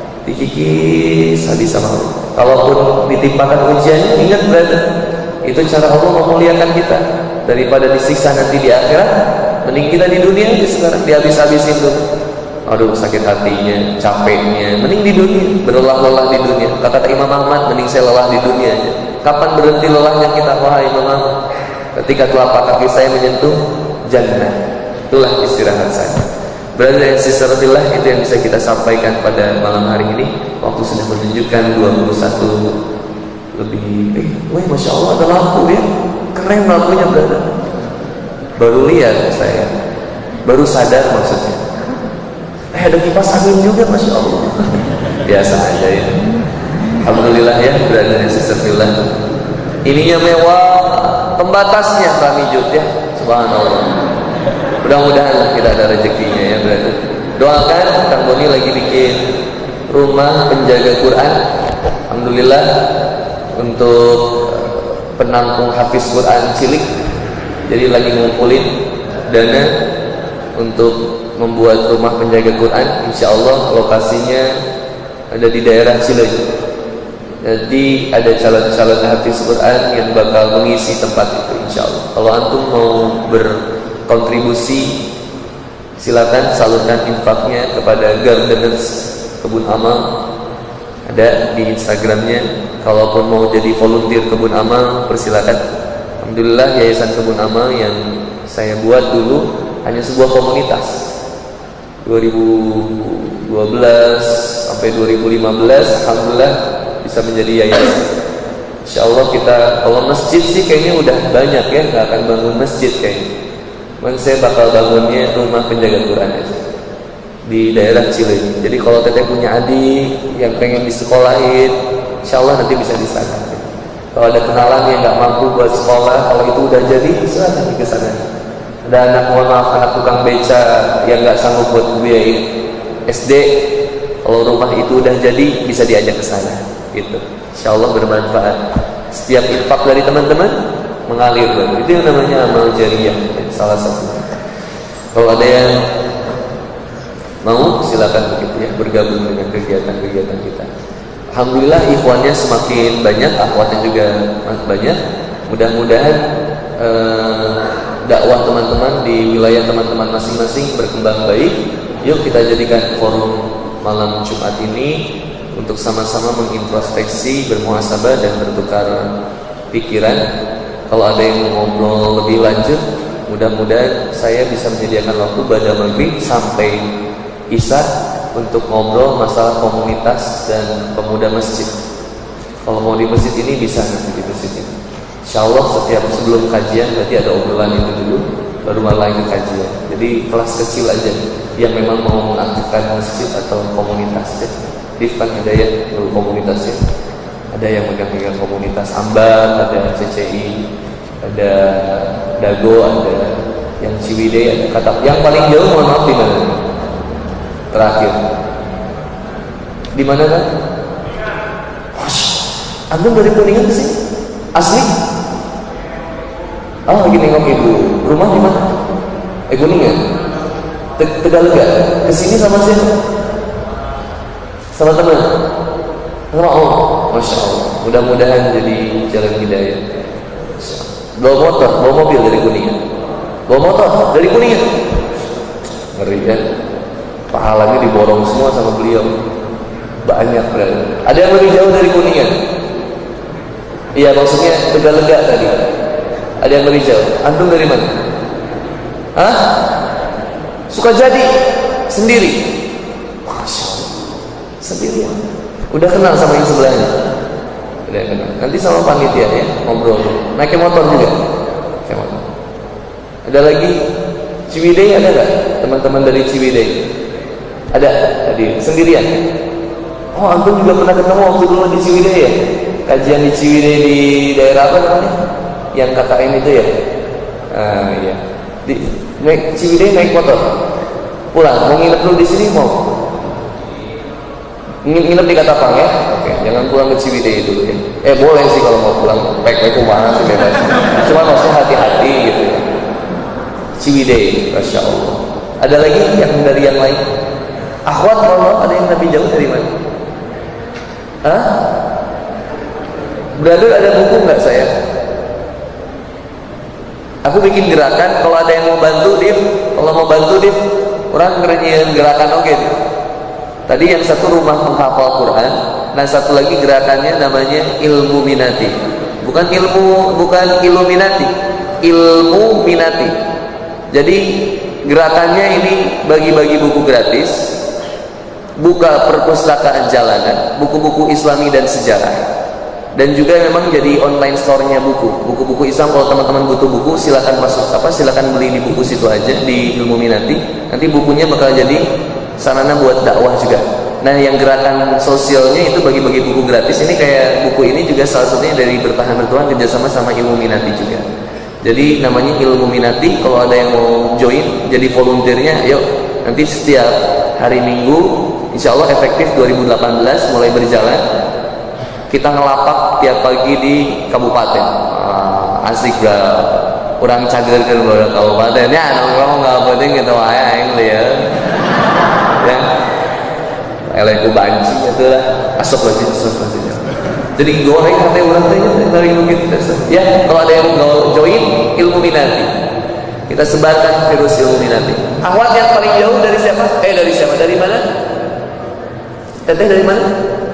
dikikis habis sama Allah. Kalaupun ditimpakan ujiannya, ingat brother, itu cara Allah memuliakan kita. Daripada disiksa nanti di akhirat, mending kita di dunia aja sekarang dihabis-habisin dulu. Aduh sakit hatinya, capeknya, mending di dunia, berlelah-lelah di dunia. Kata Imam Ahmad, mending saya lelah di dunia aja. Kapan berhenti lelahnya kita? Wahai Imam Ahmad, ketika telapak kaki saya menyentuh jannah, itulah istirahat saya. Brother and sister fillah, itu yang bisa kita sampaikan pada malam hari ini. Waktu sudah menunjukkan 21 lebih. Wah, masya Allah ada lampu ya, keren lampunya brother. Baru lihat saya, baru sadar maksudnya. Ada kipas angin juga, masya Allah. Biasa aja ya. Alhamdulillah ya, brother and sister fillah. Ininya mewah, pembatasnya kami jut ya, subhanallah. Mudah-mudahan kita ada rezekinya ya brother. Doakan, Kang Boni lagi bikin rumah penjaga Quran. Alhamdulillah untuk penampung hafiz Quran cilik. Jadi lagi ngumpulin dana untuk membuat rumah penjaga Quran. Insya Allah lokasinya ada di daerah Cileunyi. Jadi ada calon-calon hafiz Quran yang bakal mengisi tempat itu insya Allah. Kalau antum mau berkontribusi, silakan salurkan infaknya kepada Gardeners Kebun Amal, ada di Instagramnya. Kalaupun mau jadi volunteer Kebun Amal, persilakan. Alhamdulillah Yayasan Kebun Amal yang saya buat dulu hanya sebuah komunitas. 2012 sampai 2015 alhamdulillah bisa menjadi yayasan. Insyaallah kita, kalau masjid sih kayaknya udah banyak ya, nggak akan bangun masjid kayaknya. Cuman saya bakal bangunnya rumah penjaga Quran aja di daerah Cileunyi. Jadi kalau teteh punya adik yang pengen disekolahin, insyaallah nanti bisa di sana. Kalau ada kenalan yang nggak mampu buat sekolah, kalau itu udah jadi, silakan ke sana. Ada anak, mohon maaf, anak tukang beca yang nggak sanggup buat biayain SD, kalau rumah itu udah jadi bisa diajak ke sana. Gitu. Insyaallah bermanfaat. Setiap infak dari teman-teman mengalir, itu yang namanya amal jariyah, salah satu. Kalau ada yang mau, silakan begitu ya, bergabung dengan kegiatan-kegiatan kita. Alhamdulillah ikhwannya semakin banyak, akhwatnya juga banyak. Mudah-mudahan dakwah teman-teman di wilayah teman-teman masing-masing berkembang baik. Yuk kita jadikan forum malam Jumat ini untuk sama-sama mengintrospeksi, bermuhasabah dan bertukar pikiran. Kalau ada yang mau ngobrol lebih lanjut, mudah-mudahan saya bisa menyediakan waktu pada maghrib sampai isya untuk ngobrol masalah komunitas dan pemuda masjid. Kalau mau di masjid ini bisa nanti di masjid ini. Insya Allah setiap sebelum kajian berarti ada obrolan itu dulu, baru mulai ke kajian. Jadi kelas kecil aja yang memang mau mengaktifkan masjid atau komunitasnya. Kan ada ya komunitasnya, ada yang megang-megang komunitas Ambar, ada CCI, ada Dago, ada yang Ciwidey, ada Katap. Yang paling jauh mohon maaf di mana? Terakhir di mana kan? Antum dari Kuningan ke sini? Asli? Oh lagi nengok ibu. Rumah di mana? Kuningan. Tegalega. Kesini sama siapa? Sama teman, sama Allah, masya Allah. Mudah-mudahan jadi jalan hidayah. Bawa motor, bawa mobil dari Kuningan. Bawa motor dari Kuningan. Ngeri kan? Pahalanya diborong semua sama beliau. Banyak berarti. Ada yang lebih jauh dari Kuningan. Iya maksudnya Tegalega tadi. Ada yang lebih jauh. Antum dari mana? Hah? Sukajadi sendiri. Masya Allah. Sendirian. Udah kenal sama yang sebelahnya. Udah kenal. Nanti sama panitia ya ngobrol. Naik motor juga. Naik motor. Ada lagi Ciwidey ada nggak? Teman-teman dari Ciwidey? Ada tadi sendirian. Oh antum juga pernah ketemu waktu dulu di Ciwidey ya? Kajian di Ciwidey di daerah apa namanya? Yang KKN itu ya? Iya. Di naik Ciwidey naik motor. Pulang. Mau nginep dulu di sini mau? Nginep di Katapang ya? Oke, jangan pulang ke Ciwidey dulu ya. Boleh sih kalau mau pulang. Baik-baik kemana sih bebas. Cuma maksudnya hati-hati gitu ya. Ciwidey, masya Allah. Ada lagi yang dari yang lain? Akhwat, mohon maaf, ada yang lebih jauh dari mana? Hah? Brother, ada buku nggak saya? Aku bikin gerakan. Kalau ada yang mau bantu, Div. Kalau mau bantu, Div. Orang ngerjain gerakan oke. Tadi yang satu rumah penghafal Quran, nah satu lagi gerakannya namanya ilmu minati. Bukan Illuminati, ilmu minati. Jadi gerakannya ini bagi-bagi buku gratis, buka perpustakaan jalanan, buku-buku Islami dan sejarah, dan juga memang jadi online store-nya buku-buku Islam. Kalau teman-teman butuh buku, silakan silakan beli di buku situ aja di Ilmu Minati. Nanti bukunya bakal jadi sarana buat dakwah juga. Nah yang gerakan sosialnya itu bagi-bagi buku gratis. Ini kayak buku ini juga salah satunya dari Bertahan Bertuhan kerjasama sama Ilmu Minati juga. Jadi namanya Ilmu Minati. Kalau ada yang mau join jadi volunteernya, yuk. Nanti setiap hari Minggu insya Allah efektif 2018 mulai berjalan. Kita ngelapak tiap pagi di kabupaten. Asik gak? Kurang cager ke kabupaten ya, nongkrong nggak penting gitu aja yang lihat ya eleku banci itu lah asap lagi. Jadi goreng hati orang tanya dari begitu ya. Kalau ada yang mau join Ilmu Minati, kita sebarkan virus Ilmu Minati. Akhwat yang paling jauh dari siapa? Dari mana? Teteh dari mana?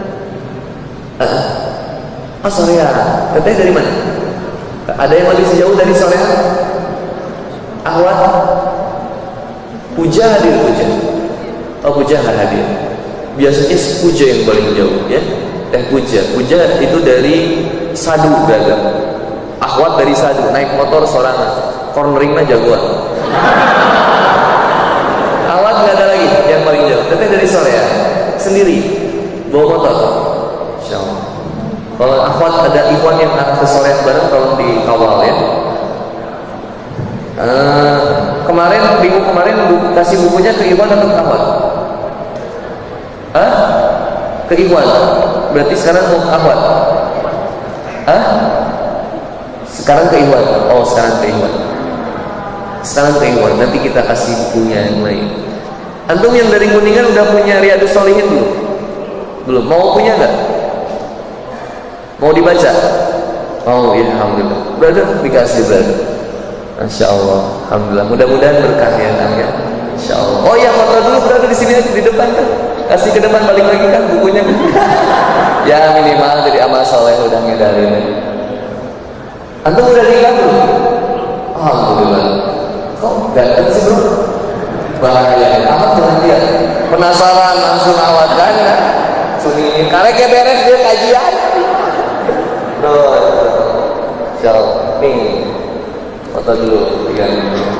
Soreang. Teteh dari mana? Ada yang lebih jauh dari Soreang? Akhwat Puja hadir Puja. Oh Puja nggak hadir. Biasanya Puja yang paling jauh ya. Puja itu dari Sadu beragam. Akhwat dari Sadu naik motor sorangan, corneringnya jagoan. Akhwat nggak ada lagi yang paling jauh. Teteh dari Soreang sendiri bawa motor. Insyaallah. Kalau akhwat ada ikhwan yang arah ke Soreang bareng tolong dikawal ya. Minggu kemarin kasih bukunya ke Iwan atau ke Ahwat? Ke Iwan. Berarti sekarang mau ke Ahwat? Sekarang ke Iwan. Oh, sekarang ke Iwan. Sekarang ke Iwan. Nanti kita kasih bukunya yang lain. Antum yang dari Kuningan udah punya Riyadus Shalihin belum? Belum. Mau punya nggak? Mau dibaca? Oh iya, alhamdulillah. Brother, dikasih brother. Masya Allah, alhamdulillah. Mudah-mudahan berkah ya, ya. Insya Allah. Oh iya, foto dulu berada di sini di depan kan. Kasih ke depan balik lagi kan bukunya. Ya minimal jadi amal soleh udah ngedarin. Antum udah nikah belum? Alhamdulillah. Kok ganteng sih bro? Bahaya. Amat jangan dia. Penasaran langsung awat kan? Sunyi. Karena kayak beres dia kajian. Bro. Insya Ciao. Nih, foto dulu yang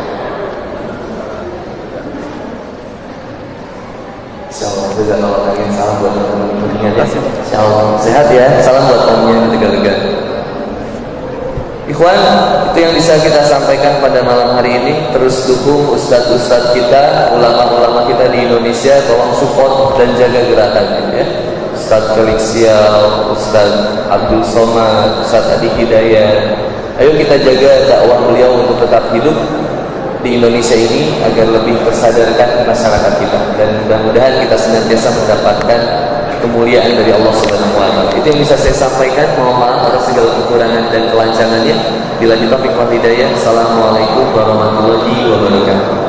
Insyaallah juga kalau kalian salam buat teman-teman ya. Insyaallah sehat ya. Salam buat temannya yang lega-lega. Ikhwan, itu yang bisa kita sampaikan pada malam hari ini. Terus dukung ustadz-ustadz kita, ulama-ulama kita di Indonesia. Tolong support dan jaga gerakannya ya. Ustadz Felix Sial, Ustadz Abdul Somad, Ustadz Adi Hidayat. Ayo kita jaga dakwah beliau untuk tetap hidup di Indonesia ini agar lebih tersadarkan masyarakat kita, dan mudah-mudahan kita senantiasa mendapatkan kemuliaan dari Allah Subhanahu wa taala. Itu yang bisa saya sampaikan. Mohon maaf atas segala kekurangan dan kelancangannya. Bila kita taufiq wal hidayah. Assalamualaikum warahmatullahi wabarakatuh.